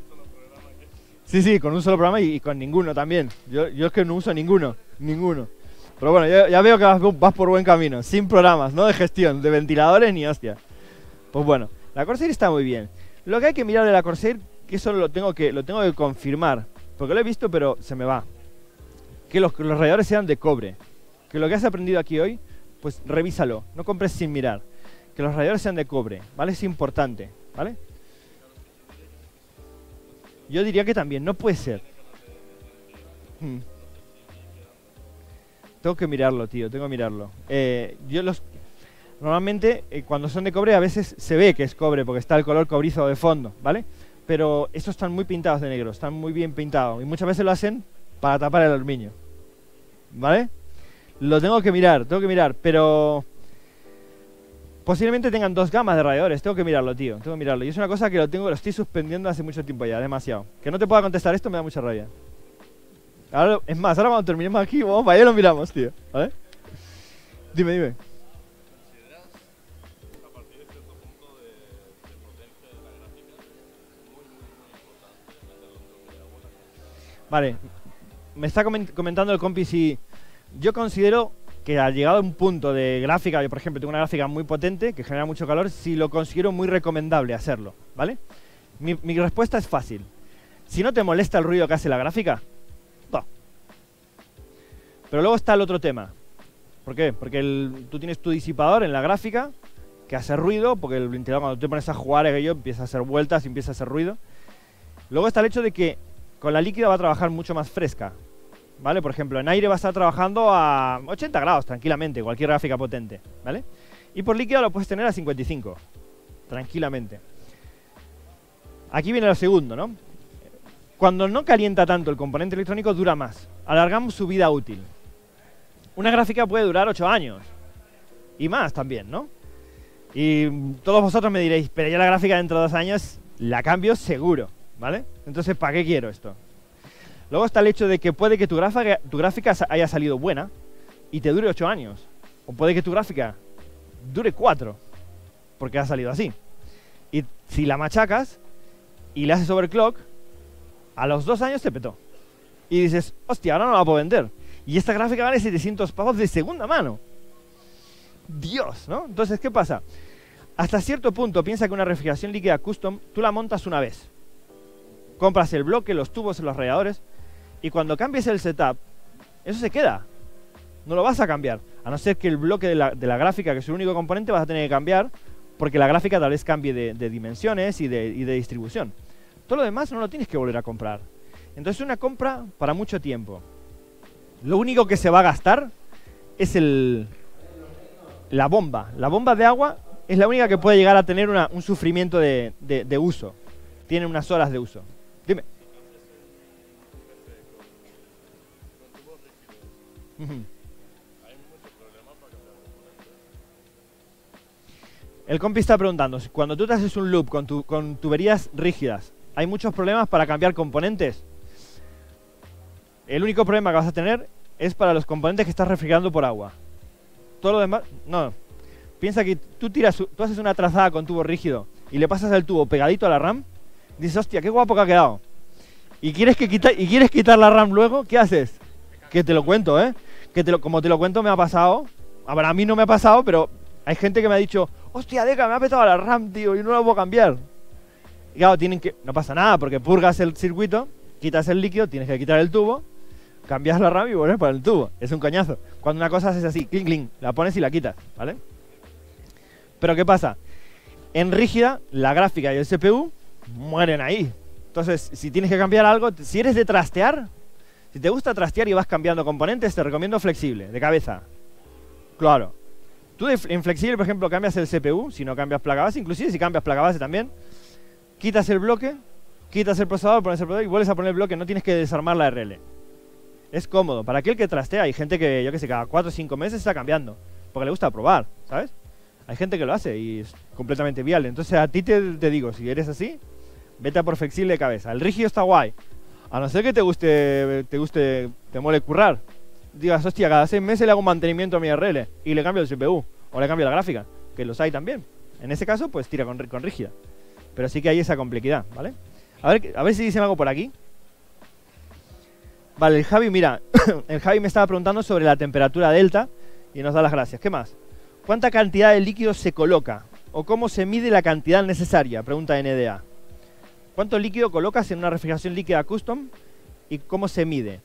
Sí, con un solo programa y con ninguno también. Yo es que no uso ninguno. Pero bueno, ya veo que vas por buen camino, sin programas, no de gestión, de ventiladores ni hostia. Pues bueno, la Corsair está muy bien. Lo que hay que mirar de la Corsair, que eso lo tengo que confirmar, porque lo he visto pero se me va. Que los radiadores sean de cobre. Que lo que has aprendido aquí hoy, pues revísalo, no compres sin mirar. Que los radiadores sean de cobre, ¿vale? Es importante, ¿vale? Yo diría que también, no puede ser. Tengo que mirarlo, tío, tengo que mirarlo. Normalmente, cuando son de cobre, a veces se ve que es cobre, porque está el color cobrizo de fondo, ¿vale? Pero estos están muy pintados de negro, están muy bien pintados. Y muchas veces lo hacen para tapar el aluminio, ¿vale? Lo tengo que mirar, pero... Posiblemente tengan dos gamas de radiadores, tengo que mirarlo, tío, tengo que mirarlo. Y es una cosa que lo estoy suspendiendo hace mucho tiempo ya, demasiado. Que no te pueda contestar esto me da mucha rabia. Ahora, es más, ahora cuando terminemos aquí, vamos para allá y lo miramos, tío, ¿vale? Dime. ¿Consideras a partir de cierto punto de potencia de la gráfica muy importante meterlo en una buena calidad? Vale, me está comentando el compi si yo considero que al llegado a un punto de gráfica, yo por ejemplo tengo una gráfica muy potente que genera mucho calor, si lo considero muy recomendable hacerlo, ¿vale? Mi respuesta es fácil. Si no te molesta el ruido que hace la gráfica, no. Pero luego está el otro tema. ¿Por qué? Porque tú tienes tu disipador en la gráfica que hace ruido, porque el ventilador cuando te pones a jugar empieza a hacer vueltas y empieza a hacer ruido. Luego está el hecho de que con la líquida va a trabajar mucho más fresca, ¿vale? Por ejemplo, en aire va a estar trabajando a 80 grados tranquilamente, cualquier gráfica potente, ¿vale? Y por líquida lo puedes tener a 55, tranquilamente. Aquí viene lo segundo, ¿no? Cuando no calienta tanto el componente electrónico, dura más. Alargamos su vida útil. Una gráfica puede durar 8 años. Y más también, ¿no? Y todos vosotros me diréis, pero yo la gráfica dentro de 2 años la cambio seguro, ¿vale? Entonces, ¿para qué quiero esto? Luego está el hecho de que puede que tu gráfica haya salido buena y te dure 8 años. O puede que tu gráfica dure 4, porque ha salido así. Y si la machacas y le haces overclock, a los 2 años te petó. Y dices, hostia, ahora no la puedo vender. Y esta gráfica vale 700 pavos de segunda mano. Dios, ¿no? Entonces, ¿qué pasa? Hasta cierto punto, piensa que una refrigeración líquida custom, tú la montas una vez. Compras el bloque, los tubos, los radiadores, y cuando cambies el setup, eso se queda. No lo vas a cambiar. A no ser que el bloque de la gráfica, que es el único componente, vas a tener que cambiar porque la gráfica tal vez cambie de dimensiones y de distribución. Todo lo demás no lo tienes que volver a comprar. Entonces una compra para mucho tiempo. Lo único que se va a gastar es la bomba. La bomba de agua es la única que puede llegar a tener un sufrimiento de uso. Tiene unas horas de uso. Dime. Hay muchos problemas para cambiar componentes. El compi está preguntando, cuando tú te haces un loop con tuberías rígidas, ¿hay muchos problemas para cambiar componentes? El único problema que vas a tener es para los componentes que estás refrigerando por agua. Todo lo demás, no. Piensa que tú haces una trazada con tubo rígido y le pasas el tubo pegadito a la RAM, dices, hostia, qué guapo que ha quedado. Y quieres quitar la RAM luego, ¿qué haces? Que te lo cuento, ¿eh? Como te lo cuento me ha pasado. A ver, a mí no me ha pasado, pero hay gente que me ha dicho, hostia, Deca, me ha petado la RAM, tío, y no la puedo cambiar. Y claro, no pasa nada, porque purgas el circuito, quitas el líquido, tienes que quitar el tubo, cambias la RAM y vuelves para el tubo. Es un coñazo. Cuando una cosa haces así, clink, clink, la pones y la quitas, ¿vale? Pero ¿qué pasa? En rígida, la gráfica y el CPU mueren ahí. Entonces, si tienes que cambiar algo, si eres de trastear, si te gusta trastear y vas cambiando componentes, te recomiendo flexible, de cabeza. Claro. Tú en flexible, por ejemplo, cambias el CPU, si no cambias placa base, inclusive si cambias placa base también, quitas el bloque, quitas el procesador, pones el procesador y vuelves a poner el bloque, no tienes que desarmar la RL. Es cómodo. Para aquel que trastea, hay gente que, yo que sé, cada 4 o 5 meses está cambiando, porque le gusta probar, ¿sabes? Hay gente que lo hace y es completamente viable. Entonces a ti te digo, si eres así, vete a por flexible de cabeza. El rígido está guay. A no ser que te mole currar. Digas, hostia, cada 6 meses le hago un mantenimiento a mi RL y le cambio el CPU o le cambio la gráfica, que los hay también. En ese caso, pues tira con rígida. Pero sí que hay esa complejidad, ¿vale? A ver si dice algo por aquí. Vale, el Javi, mira, el Javi me estaba preguntando sobre la temperatura delta y nos da las gracias. ¿Qué más? ¿Cuánta cantidad de líquido se coloca? ¿O cómo se mide la cantidad necesaria? Pregunta NDA. ¿Cuánto líquido colocas en una refrigeración líquida custom y cómo se mide?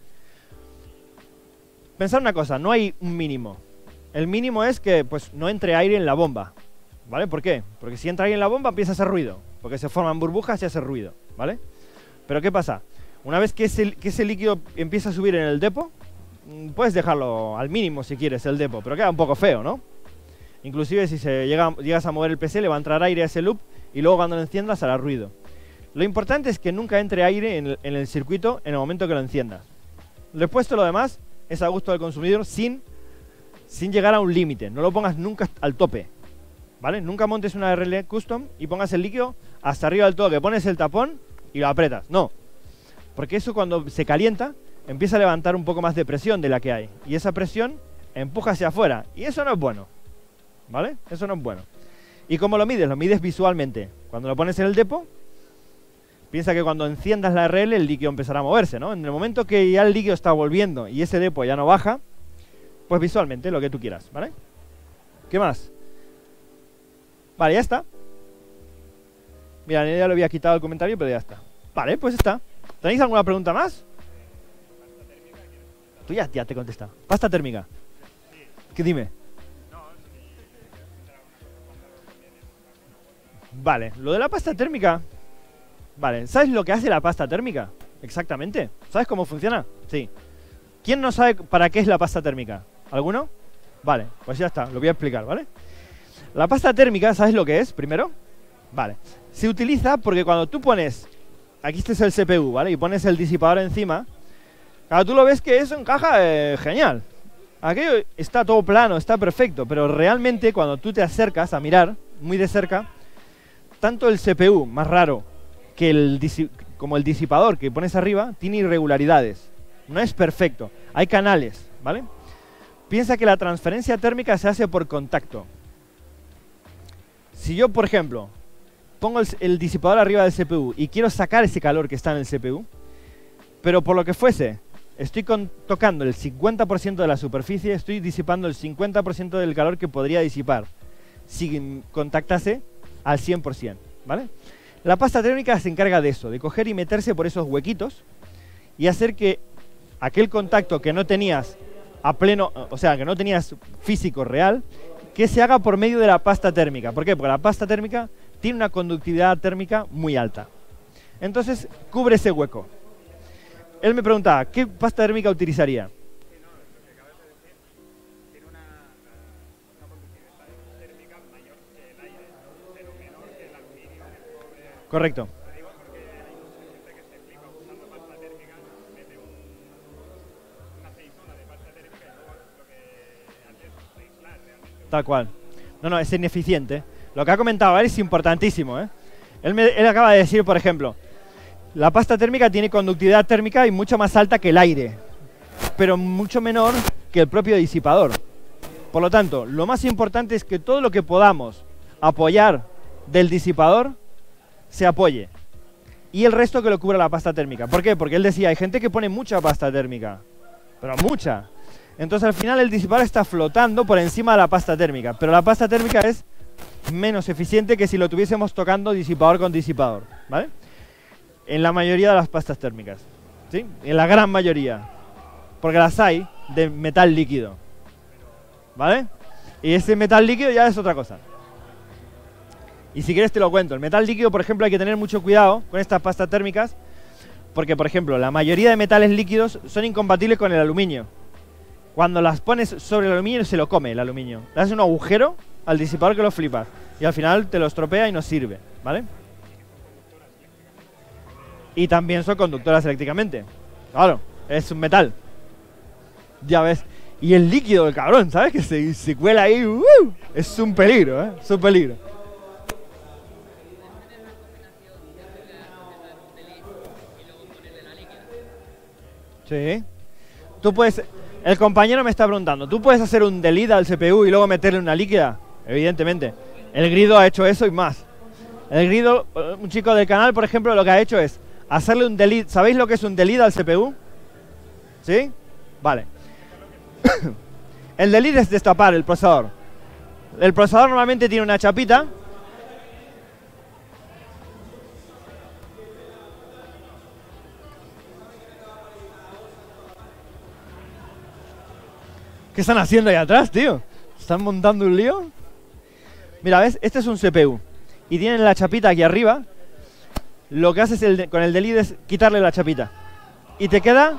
Pensad una cosa, no hay un mínimo. El mínimo es que pues, no entre aire en la bomba. ¿Vale? ¿Por qué? Porque si entra aire en la bomba empieza a hacer ruido. Porque se forman burbujas y hace ruido. ¿Vale? Pero ¿qué pasa? Una vez que ese líquido empieza a subir en el depo, puedes dejarlo al mínimo si quieres el depo, pero queda un poco feo, ¿no? Inclusive si llegas a mover el PC le va a entrar aire a ese loop y luego cuando lo enciendas hará ruido. Lo importante es que nunca entre aire en el circuito en el momento que lo enciendas. Después todo lo demás es a gusto del consumidor sin llegar a un límite. No lo pongas nunca al tope, ¿vale? Nunca montes una RL custom y pongas el líquido hasta arriba del todo, que pones el tapón y lo apretas. No, porque eso cuando se calienta empieza a levantar un poco más de presión de la que hay. Y esa presión empuja hacia afuera. Y eso no es bueno, ¿vale? Eso no es bueno. ¿Y cómo lo mides? Lo mides visualmente. Cuando lo pones en el depo, piensa que cuando enciendas la RL el líquido empezará a moverse, ¿no? En el momento que ya el líquido está volviendo y ese depo ya no baja, pues visualmente lo que tú quieras, ¿vale? ¿Qué más? Vale, ya está. Mira, ya lo había quitado el comentario, pero ya está. Vale, pues está. ¿Tenéis alguna pregunta más? Tú ya te contesta. Pasta térmica. ¿Qué dime? Vale, lo de la pasta térmica. Vale, ¿sabes lo que hace la pasta térmica? Exactamente. ¿Sabes cómo funciona? Sí. ¿Quién no sabe para qué es la pasta térmica? ¿Alguno? Vale, pues ya está, lo voy a explicar, ¿vale? La pasta térmica, ¿sabes lo que es primero? Vale. Se utiliza porque cuando tú pones... Aquí este es el CPU, ¿vale? Y pones el disipador encima. Claro, tú lo ves que eso encaja genial. Aquello está todo plano, está perfecto. Pero realmente cuando tú te acercas a mirar muy de cerca, tanto el CPU, más raro, que como el disipador que pones arriba, tiene irregularidades. No es perfecto. Hay canales, ¿vale? Piensa que la transferencia térmica se hace por contacto. Si yo, por ejemplo, pongo el disipador arriba del CPU y quiero sacar ese calor que está en el CPU, pero por lo que fuese, estoy tocando el 50% de la superficie, estoy disipando el 50% del calor que podría disipar si contactase al 100%, ¿vale? La pasta térmica se encarga de eso, de coger y meterse por esos huequitos y hacer que aquel contacto que no tenías a pleno, o sea, que no tenías físico real, que se haga por medio de la pasta térmica. ¿Por qué? Porque la pasta térmica tiene una conductividad térmica muy alta. Entonces, cubre ese hueco. Él me preguntaba, ¿qué pasta térmica utilizaría? Correcto. Tal cual. No, no, es ineficiente. Lo que ha comentado él es importantísimo, ¿eh? Él acaba de decir, por ejemplo, la pasta térmica tiene conductividad térmica y mucho más alta que el aire, pero mucho menor que el propio disipador. Por lo tanto, lo más importante es que todo lo que podamos apoyar del disipador se apoye. Y el resto que lo cubra la pasta térmica. ¿Por qué? Porque él decía, hay gente que pone mucha pasta térmica, pero mucha. Entonces al final el disipador está flotando por encima de la pasta térmica, pero la pasta térmica es menos eficiente que si lo tuviésemos tocando disipador con disipador, ¿vale? En la mayoría de las pastas térmicas, ¿sí? En la gran mayoría, porque las hay de metal líquido, ¿vale? Y ese metal líquido ya es otra cosa. Y si quieres te lo cuento. El metal líquido, por ejemplo, hay que tener mucho cuidado con estas pastas térmicas, porque, por ejemplo, la mayoría de metales líquidos son incompatibles con el aluminio. Cuando las pones sobre el aluminio se lo come el aluminio. Le haces un agujero al disipador que lo flipas. Y al final te lo estropea y no sirve, ¿vale? Y también son conductoras eléctricamente. Claro, es un metal. Ya ves. Y el líquido, el cabrón, ¿sabes? Que se cuela ahí. Es un peligro, ¿eh? Es un peligro. Sí. Tú puedes... El compañero me está preguntando, ¿tú puedes hacer un delete al CPU y luego meterle una líquida? Evidentemente. El Grido ha hecho eso y más. El Grido, un chico del canal, por ejemplo, lo que ha hecho es hacerle un delete. ¿Sabéis lo que es un delete al CPU? ¿Sí? Vale. El delete es destapar el procesador. El procesador normalmente tiene una chapita. ¿Qué están haciendo ahí atrás, tío? ¿Están montando un lío? Mira, ¿ves? Este es un CPU. Y tienen la chapita aquí arriba. Lo que haces con el delete es quitarle la chapita. Y te queda...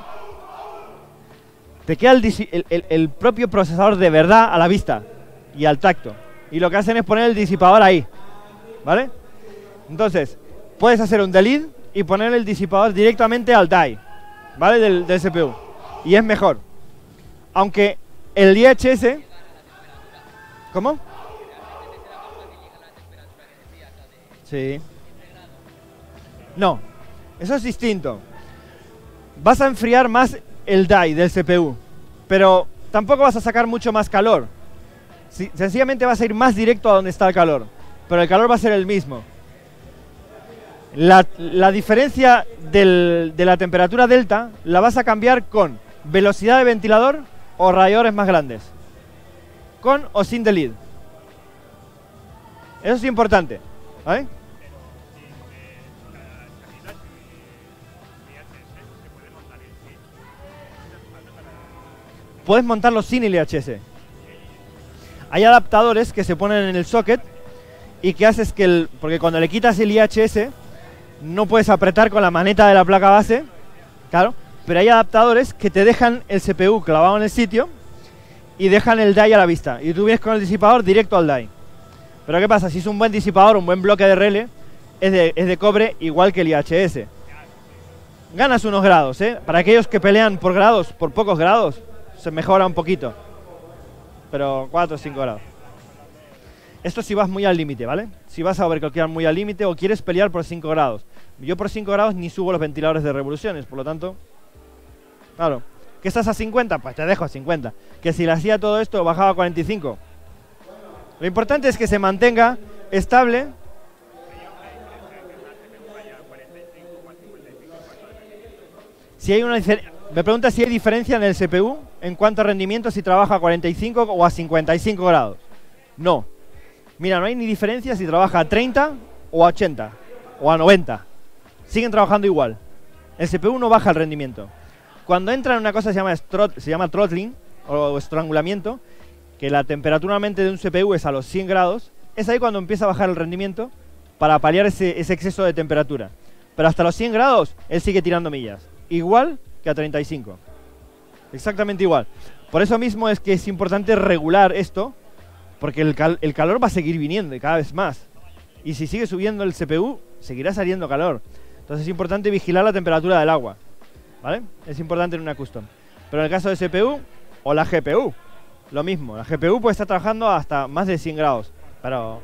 el propio procesador de verdad a la vista. Y al tacto. Y lo que hacen es poner el disipador ahí. ¿Vale? Entonces, puedes hacer un delete y poner el disipador directamente al die. ¿Vale? Del CPU. Y es mejor. Aunque... El IHS... ¿Cómo? Sí. No, eso es distinto. Vas a enfriar más el die del CPU, pero tampoco vas a sacar mucho más calor. Sencillamente vas a ir más directo a donde está el calor, pero el calor va a ser el mismo. La diferencia de la temperatura delta la vas a cambiar con velocidad de ventilador o radiadores más grandes, con o sin delete. Eso es importante, ¿vale? Puedes montarlo sin el IHS. Hay adaptadores que se ponen en el socket y que haces que porque cuando le quitas el IHS no puedes apretar con la maneta de la placa base, claro. Pero hay adaptadores que te dejan el CPU clavado en el sitio y dejan el die a la vista. Y tú vienes con el disipador directo al die. Pero ¿qué pasa? Si es un buen disipador, un buen bloque de relé, es de cobre igual que el IHS. Ganas unos grados, ¿eh? Para aquellos que pelean por grados, por pocos grados, se mejora un poquito. Pero 4 o 5 grados. Esto si vas muy al límite, ¿vale? Si vas a overclockear muy al límite o quieres pelear por 5 grados. Yo por 5 grados ni subo los ventiladores de revoluciones, por lo tanto... Claro. ¿Que estás a 50? Pues te dejo a 50. Que si le hacía todo esto, bajaba a 45. Lo importante es que se mantenga estable. Si hay me pregunta si hay diferencia en el CPU en cuanto a rendimiento si trabaja a 45 o a 55 grados. No. Mira, no hay ni diferencia si trabaja a 30 o a 80 o a 90. Siguen trabajando igual. El CPU no baja el rendimiento. Cuando entra en una cosa se llama throttling o estrangulamiento, que la temperatura normalmente de un CPU es a los 100 grados, es ahí cuando empieza a bajar el rendimiento para paliar ese exceso de temperatura. Pero hasta los 100 grados, él sigue tirando millas. Igual que a 35. Exactamente igual. Por eso mismo es que es importante regular esto, porque el calor va a seguir viniendo y cada vez más. Y si sigue subiendo el CPU, seguirá saliendo calor. Entonces es importante vigilar la temperatura del agua, ¿vale? Es importante en una custom. Pero en el caso de CPU o la GPU, lo mismo. La GPU puede estar trabajando hasta más de 100 grados. Pero...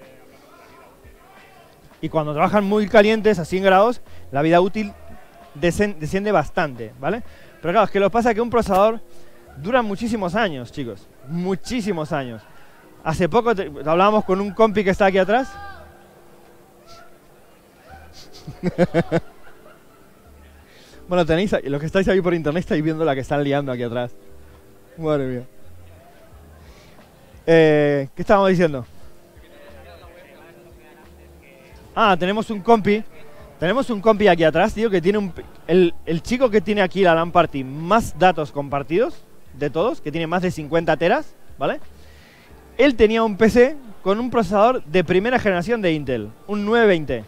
Y cuando trabajan muy calientes a 100 grados, la vida útil desciende bastante, ¿vale? Pero claro, es que lo que pasa es que un procesador dura muchísimos años, chicos. Muchísimos años. Hace poco hablábamos con un compi que está aquí atrás. Bueno, tenéis, los que estáis ahí por internet estáis viendo la que están liando aquí atrás. Madre mía. ¿Qué estábamos diciendo? Ah, tenemos un compi. Tenemos un compi aquí atrás, tío, que tiene el chico que tiene aquí la LAN Party más datos compartidos de todos, que tiene más de 50 teras, ¿vale? Él tenía un PC con un procesador de primera generación de Intel, un 920.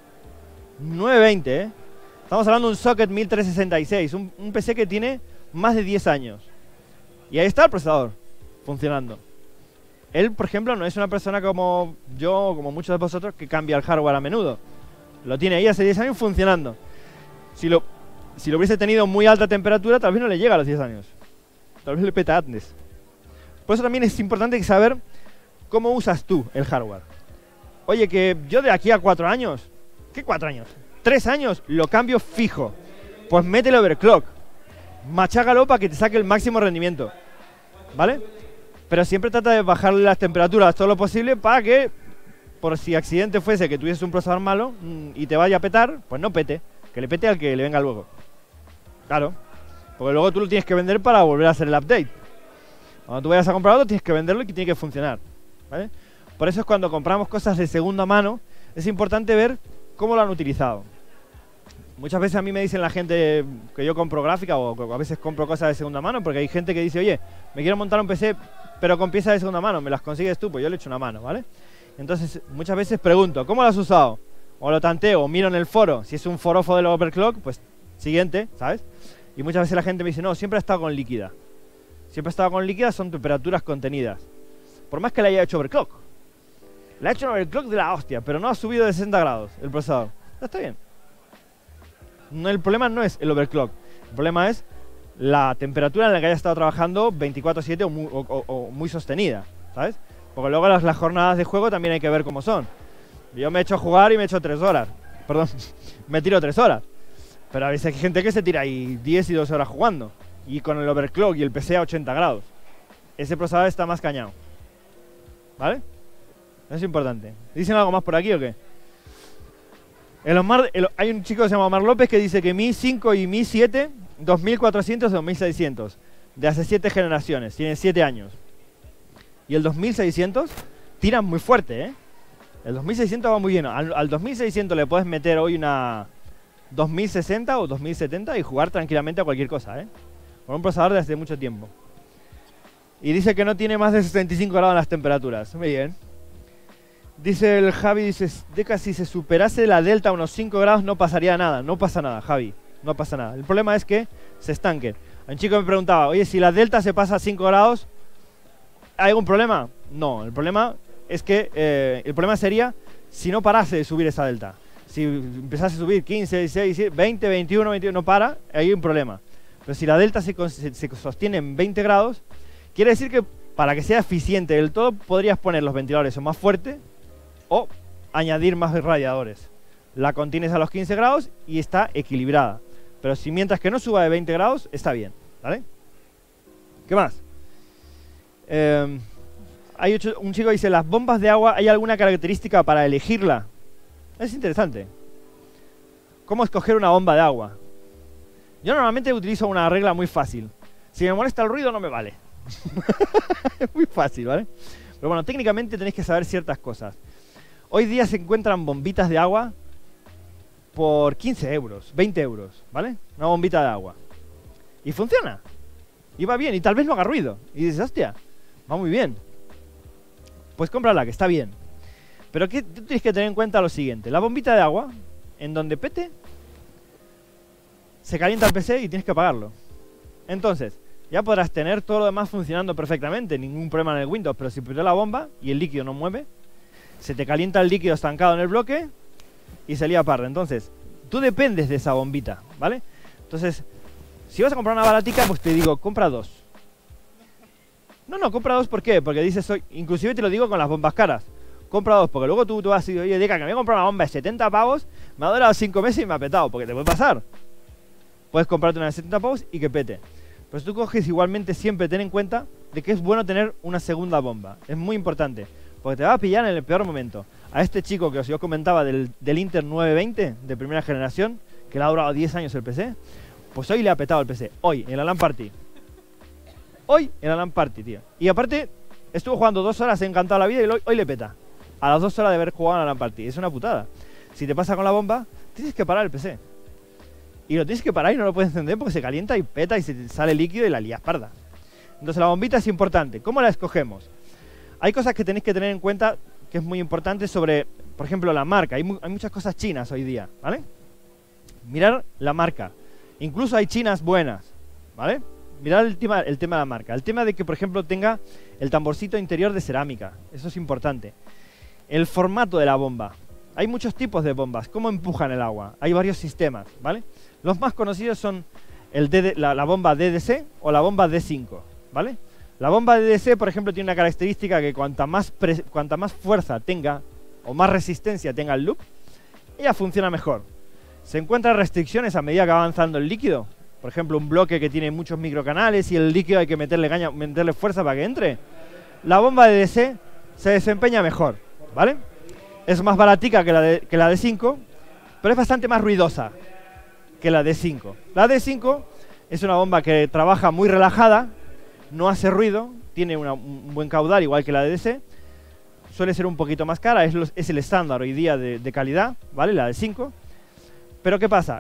920, ¿eh? Estamos hablando de un socket 1366, un PC que tiene más de 10 años. Y ahí está el procesador, funcionando. Él, por ejemplo, no es una persona como yo o como muchos de vosotros que cambia el hardware a menudo. Lo tiene ahí hace 10 años funcionando. Si lo hubiese tenido muy alta temperatura, tal vez no le llega a los 10 años. Tal vez le peta antes. Por eso también es importante saber cómo usas tú el hardware. Oye, que yo de aquí a 4 años... ¿Qué 4 años? 3 años lo cambio fijo. Pues métele overclock. Machágalo para que te saque el máximo rendimiento. ¿Vale? Pero siempre trata de bajarle las temperaturas todo lo posible para que, por si accidente fuese que tuvieses un procesador malo y te vaya a petar, pues no pete. Que le pete al que le venga luego. Claro. Porque luego tú lo tienes que vender para volver a hacer el update. Cuando tú vayas a comprar otro, tienes que venderlo y que tiene que funcionar. ¿Vale? Por eso es cuando compramos cosas de segunda mano, es importante ver cómo lo han utilizado. Muchas veces a mí me dicen la gente que yo compro gráfica o a veces compro cosas de segunda mano porque hay gente que dice, oye, me quiero montar un PC pero con piezas de segunda mano, ¿me las consigues tú? Pues yo le echo una mano, ¿vale? Entonces muchas veces pregunto, ¿cómo lo has usado? O lo tanteo, o miro en el foro. Si es un forofo del overclock, pues siguiente, ¿sabes? Y muchas veces la gente me dice, no, siempre ha estado con líquida. Siempre ha estado con líquida, son temperaturas contenidas. Por más que le haya hecho overclock. Le ha hecho un overclock de la hostia, pero no ha subido de 60 grados el procesador. Está bien. No, el problema no es el overclock. El problema es la temperatura en la que haya estado trabajando 24/7 o muy sostenida, ¿sabes? Porque luego las jornadas de juego también hay que ver cómo son. Yo me he hecho a jugar y me he hecho 3 horas. Perdón, me tiro 3 horas. Pero a veces hay gente que se tira ahí 10 y 12 horas jugando. Y con el overclock y el PC a 80 grados. Ese procesador está más cañado. ¿Vale? Eso es importante. ¿Dicen algo más por aquí o qué? Hay un chico que se llama Omar López que dice que Mi 5 y Mi 7, 2400 y 2600. De hace 7 generaciones. Tienen 7 años. Y el 2600 tiran muy fuerte, ¿eh? El 2600 va muy bien. Al 2600 le puedes meter hoy una 2060 o 2070 y jugar tranquilamente a cualquier cosa, ¿eh? Con un procesador de hace mucho tiempo. Y dice que no tiene más de 65 grados en las temperaturas. Muy bien. Dice el Javi, dice, Deca, si se superase la delta a unos 5 grados no pasaría nada. No pasa nada, Javi. No pasa nada. El problema es que se estanquen. Un chico me preguntaba, oye, si la delta se pasa a 5 grados, ¿hay algún problema? No, el problema es que el problema sería si no parase de subir esa delta. Si empezase a subir 15, 16, 20, 21, 22, no para, hay un problema. Pero si la delta se sostiene en 20 grados, quiere decir que para que sea eficiente del todo, podrías poner los ventiladores o más fuerte o añadir más radiadores. La contienes a los 15 grados y está equilibrada. Pero si mientras que no suba de 20 grados, está bien, ¿vale? ¿Qué más? Hay un chico que dice, ¿las bombas de agua hay alguna característica para elegirla? Es interesante. ¿Cómo escoger una bomba de agua? Yo normalmente utilizo una regla muy fácil. Si me molesta el ruido, no me vale. Es muy fácil, ¿vale? Pero bueno, técnicamente tenéis que saber ciertas cosas. Hoy día se encuentran bombitas de agua por 15 euros, 20 euros, ¿vale? Una bombita de agua. Y funciona. Y va bien, y tal vez no haga ruido. Y dices, hostia, Va muy bien. Pues cómprala, que está bien. Pero tú tienes que tener en cuenta lo siguiente. La bombita de agua, en donde pete, se calienta el PC y tienes que apagarlo. Entonces, ya podrás tener todo lo demás funcionando perfectamente, ningún problema en el Windows, pero si pete la bomba y el líquido no mueve, se te calienta el líquido estancado en el bloque y se lía parda. Entonces, tú dependes de esa bombita, ¿vale? Entonces, si vas a comprar una baratica, pues te digo, compra 2. No, compra 2, ¿por qué? Porque dices, inclusive te lo digo con las bombas caras. Compra 2, porque luego tú vas y oye, Deca, que me voy a comprar una bomba de 70 pavos, me ha durado 5 meses y me ha petado, porque te puede pasar. Puedes comprarte una de 70 pavos y que pete. Pero si tú coges igualmente, siempre ten en cuenta de que es bueno tener una segunda bomba. Es muy importante, porque te va a pillar en el peor momento. A este chico que os comentaba del Inter 920 de primera generación, que le ha durado 10 años el PC, pues hoy le ha petado el PC. Hoy, en la LAN Party. Hoy, en la LAN Party, tío. Y aparte, estuvo jugando 2 horas, encantado la vida y hoy le peta. A las 2 horas de haber jugado en la LAN Party. Es una putada. Si te pasa con la bomba, tienes que parar el PC. Y lo tienes que parar y no lo puedes encender porque se calienta y peta y se te sale líquido y la lías parda. Entonces la bombita es importante. ¿Cómo la escogemos? Hay cosas que tenéis que tener en cuenta que es muy importante sobre, por ejemplo, la marca. Hay muchas cosas chinas hoy día, ¿vale? Mirar la marca. Incluso hay chinas buenas, ¿vale? Mirad el tema de la marca. El tema de que, por ejemplo, tenga el tamborcito interior de cerámica. Eso es importante. El formato de la bomba. Hay muchos tipos de bombas. ¿Cómo empujan el agua? Hay varios sistemas, ¿vale? Los más conocidos son la bomba DDC o la bomba D5, ¿vale? La bomba DDC, por ejemplo, tiene una característica que cuanta más fuerza tenga o más resistencia tenga el loop, ella funciona mejor. Se encuentran restricciones a medida que va avanzando el líquido. Por ejemplo, un bloque que tiene muchos microcanales y el líquido hay que meterle fuerza para que entre. La bomba DDC se desempeña mejor, ¿vale? Es más baratica que la D5, pero es bastante más ruidosa que la D5. La D5 es una bomba que trabaja muy relajada, no hace ruido, tiene un buen caudal igual que la DDC, suele ser un poquito más cara, es el estándar hoy día de calidad, ¿vale? La D5. Pero ¿qué pasa?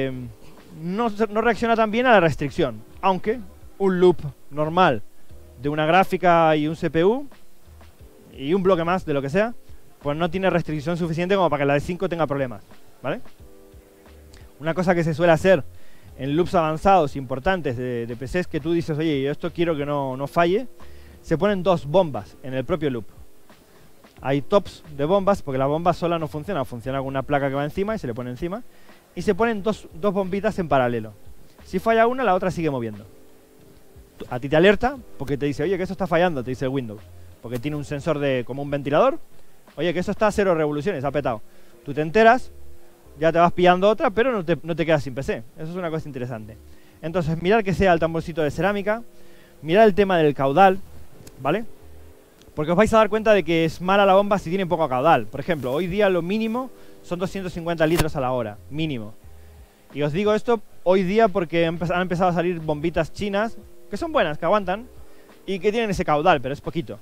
No reacciona tan bien a la restricción, aunque un loop normal de una gráfica y un CPU y un bloque más de lo que sea, pues no tiene restricción suficiente como para que la D5 tenga problemas, ¿vale? Una cosa que se suele hacer en loops avanzados importantes de PCs que tú dices, oye, yo esto quiero que no falle, se ponen 2 bombas en el propio loop. Hay tops de bombas, porque la bomba sola no funciona, funciona con una placa que va encima y se le pone encima, y se ponen dos bombitas en paralelo. Si falla una, la otra sigue moviendo. A ti te alerta, porque te dice, oye, que eso está fallando, te dice el Windows, porque tiene un sensor como un ventilador, oye, que eso está a 0 revoluciones, ha petado. Tú te enteras, ya te vas pillando otra, pero no te quedas sin PC. Eso es una cosa interesante. Entonces, mirar que sea el tamborcito de cerámica, mirar el tema del caudal, ¿vale? Porque os vais a dar cuenta de que es mala la bomba si tiene poco caudal. Por ejemplo, hoy día lo mínimo son 250 litros a la hora, mínimo. Y os digo esto hoy día porque han empezado a salir bombitas chinas, que son buenas, que aguantan, y que tienen ese caudal, pero es poquito.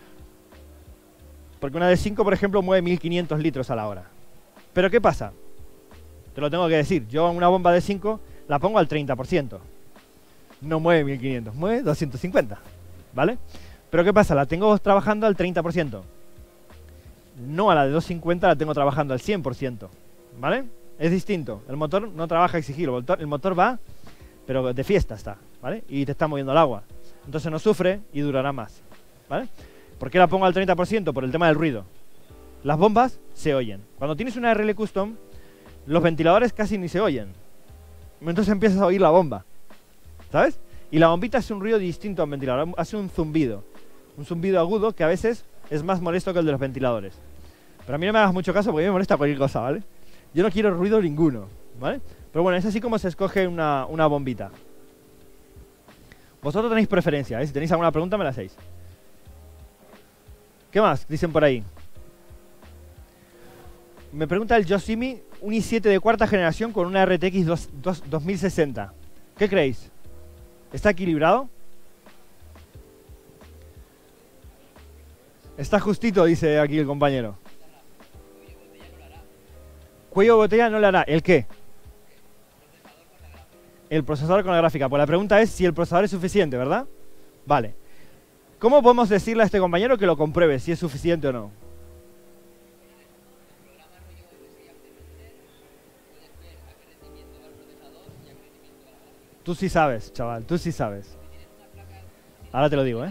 Porque una de 5, por ejemplo, mueve 1500 litros a la hora. Pero ¿qué pasa? Te lo tengo que decir. Yo en una bomba de 5 la pongo al 30%. No mueve 1500, mueve 250. ¿Vale? Pero ¿qué pasa? La tengo trabajando al 30%. No a la de 250, la tengo trabajando al 100%. ¿Vale? Es distinto. El motor no trabaja a exigir. El motor va, pero de fiesta está. ¿Vale? Y te está moviendo el agua. Entonces no sufre y durará más. ¿Vale? ¿Por qué la pongo al 30%? Por el tema del ruido. Las bombas se oyen. Cuando tienes una RL Custom, los ventiladores casi ni se oyen. Entonces empiezas a oír la bomba. ¿Sabes? Y la bombita hace un ruido distinto a un ventilador. Hace un zumbido. Un zumbido agudo que a veces es más molesto que el de los ventiladores. Pero a mí no me hagas mucho caso porque a mí me molesta cualquier cosa, ¿vale? Yo no quiero ruido ninguno, ¿vale? Pero bueno, es así como se escoge una bombita. Vosotros tenéis preferencia, ¿eh? Si tenéis alguna pregunta me la hacéis. ¿Qué más dicen por ahí? Me pregunta el Yoshimi, un i7 de cuarta generación con una RTX 2060. ¿Qué creéis? ¿Está equilibrado? Está justito, dice aquí el compañero. Cuello de botella no le hará. ¿El qué? El procesador con la gráfica. Pues la pregunta es si el procesador es suficiente, ¿verdad? Vale. ¿Cómo podemos decirle a este compañero que lo compruebe si es suficiente o no? Tú sí sabes, chaval, tú sí sabes. Ahora te lo digo, ¿eh?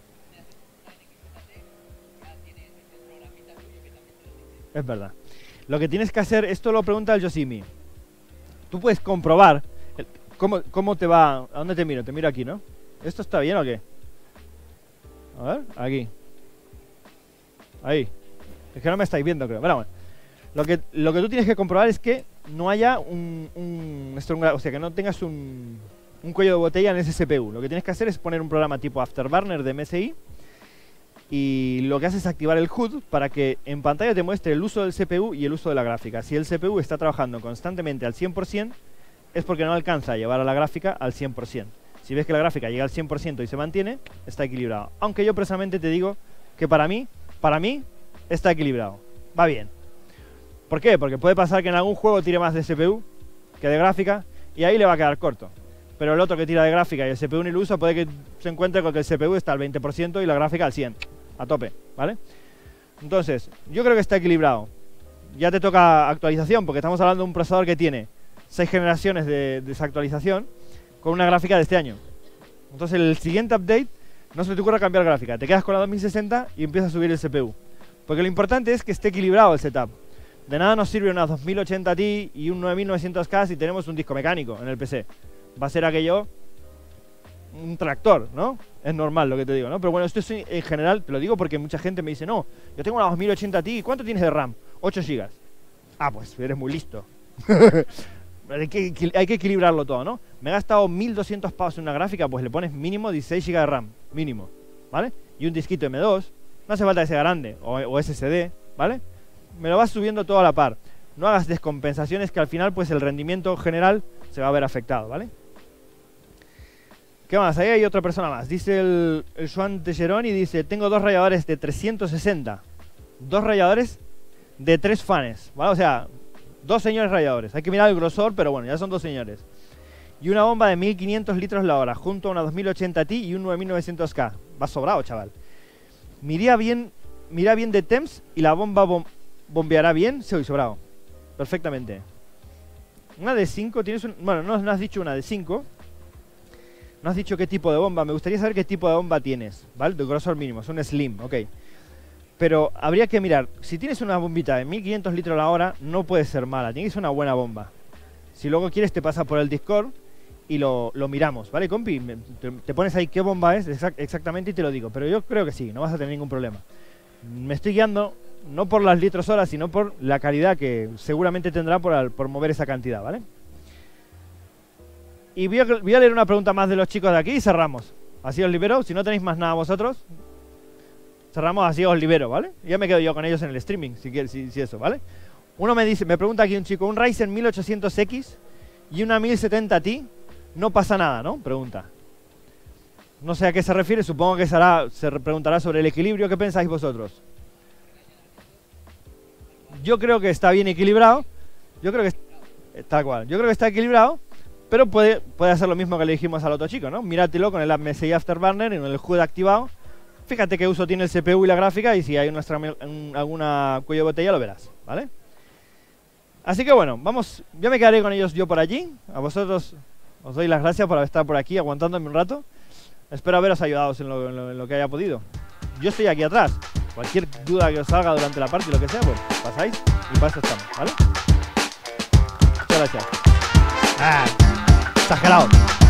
Es verdad. Lo que tienes que hacer, esto lo pregunta el Yoshimi. Tú puedes comprobar cómo te va. ¿A dónde te miro? Te miro aquí, ¿no? ¿Esto está bien o qué? A ver, aquí. Ahí. Es que no me estáis viendo, creo. Pero bueno. Lo que tú tienes que comprobar es que no haya o sea, que no tengas un cuello de botella en ese CPU. Lo que tienes que hacer es poner un programa tipo Afterburner de MSI. Y lo que hace es activar el HUD para que en pantalla te muestre el uso del CPU y el uso de la gráfica. Si el CPU está trabajando constantemente al 100%, es porque no alcanza a llevar a la gráfica al 100%. Si ves que la gráfica llega al 100% y se mantiene, está equilibrado. Aunque yo personalmente te digo que para mí, está equilibrado. Va bien. ¿Por qué? Porque puede pasar que en algún juego tire más de CPU que de gráfica y ahí le va a quedar corto. Pero el otro que tira de gráfica y el CPU ni lo usa, puede que se encuentre con que el CPU está al 20% y la gráfica al 100%. A tope, ¿vale? Entonces, yo creo que está equilibrado. Ya te toca actualización, porque estamos hablando de un procesador que tiene 6 generaciones de esa actualización con una gráfica de este año. Entonces, el siguiente update, no se te ocurra cambiar gráfica. Te quedas con la 2060 y empiezas a subir el CPU. Porque lo importante es que esté equilibrado el setup. De nada nos sirve una 2080 Ti y un 9900K si tenemos un disco mecánico en el PC. Va a ser aquello un tractor, ¿no? Es normal lo que te digo, ¿no? Pero bueno, esto es en general, te lo digo porque mucha gente me dice, no, yo tengo una 2080 Ti, ¿cuánto tienes de RAM? 8 GB. Ah, pues eres muy listo. hay que equilibrarlo todo, ¿no? Me he gastado 1200 pavos en una gráfica, pues le pones mínimo 16 GB de RAM, mínimo, ¿vale? Y un disquito M2, no hace falta que sea grande, o SSD, ¿vale? Me lo vas subiendo todo a la par. No hagas descompensaciones que al final, pues el rendimiento general se va a ver afectado, ¿vale? ¿Qué más? Ahí hay otra persona más. Dice el Juan Tejerón y dice, tengo 2 rayadores de 360. 2 rayadores de 3 fanes, ¿vale? O sea, 2 señores rayadores. Hay que mirar el grosor, pero bueno, ya son 2 señores. Y una bomba de 1500 litros la hora, junto a una 2080 Ti y un 9900K. Va sobrado, chaval. Mira bien de temps y la bomba bombeará bien. Sí, sobrado. Perfectamente. Una de 5, tienes un... Bueno, no has dicho una de 5. No has dicho qué tipo de bomba. Me gustaría saber qué tipo de bomba tienes, ¿vale? De grosor mínimo, es un slim, ok. Pero habría que mirar. Si tienes una bombita de 1500 litros la hora, no puede ser mala. Tiene que ser una buena bomba. Si luego quieres, te pasa por el Discord y lo miramos, ¿vale, compi? Te pones ahí qué bomba es exactamente y te lo digo. Pero yo creo que sí, no vas a tener ningún problema. Me estoy guiando no por las litros horas, sino por la calidad que seguramente tendrá por mover esa cantidad, ¿vale? Y voy a leer una pregunta más de los chicos de aquí y cerramos. Así os libero. Si no tenéis más nada vosotros, cerramos, así os libero, ¿vale? Ya me quedo yo con ellos en el streaming, si eso, ¿vale? Uno me pregunta aquí un chico, un Ryzen 1800X y una 1070 Ti, no pasa nada, ¿no? Pregunta. No sé a qué se refiere, supongo que se preguntará sobre el equilibrio. ¿Qué pensáis vosotros? Yo creo que está bien equilibrado. Yo creo que tal cual. Yo creo que está equilibrado. Pero puede hacer lo mismo que le dijimos al otro chico, ¿no? Míratelo con el MSI Afterburner y con el HUD activado. Fíjate qué uso tiene el CPU y la gráfica y si hay alguna cuello de botella lo verás, ¿vale? Así que bueno, vamos. Ya me quedaré con ellos yo por allí. A vosotros os doy las gracias por estar por aquí aguantándome un rato. Espero haberos ayudado en lo que haya podido. Yo estoy aquí atrás. Cualquier duda que os salga durante la parte, lo que sea, pues pasáis y para eso estamos, ¿vale? Muchas gracias. Exagerado.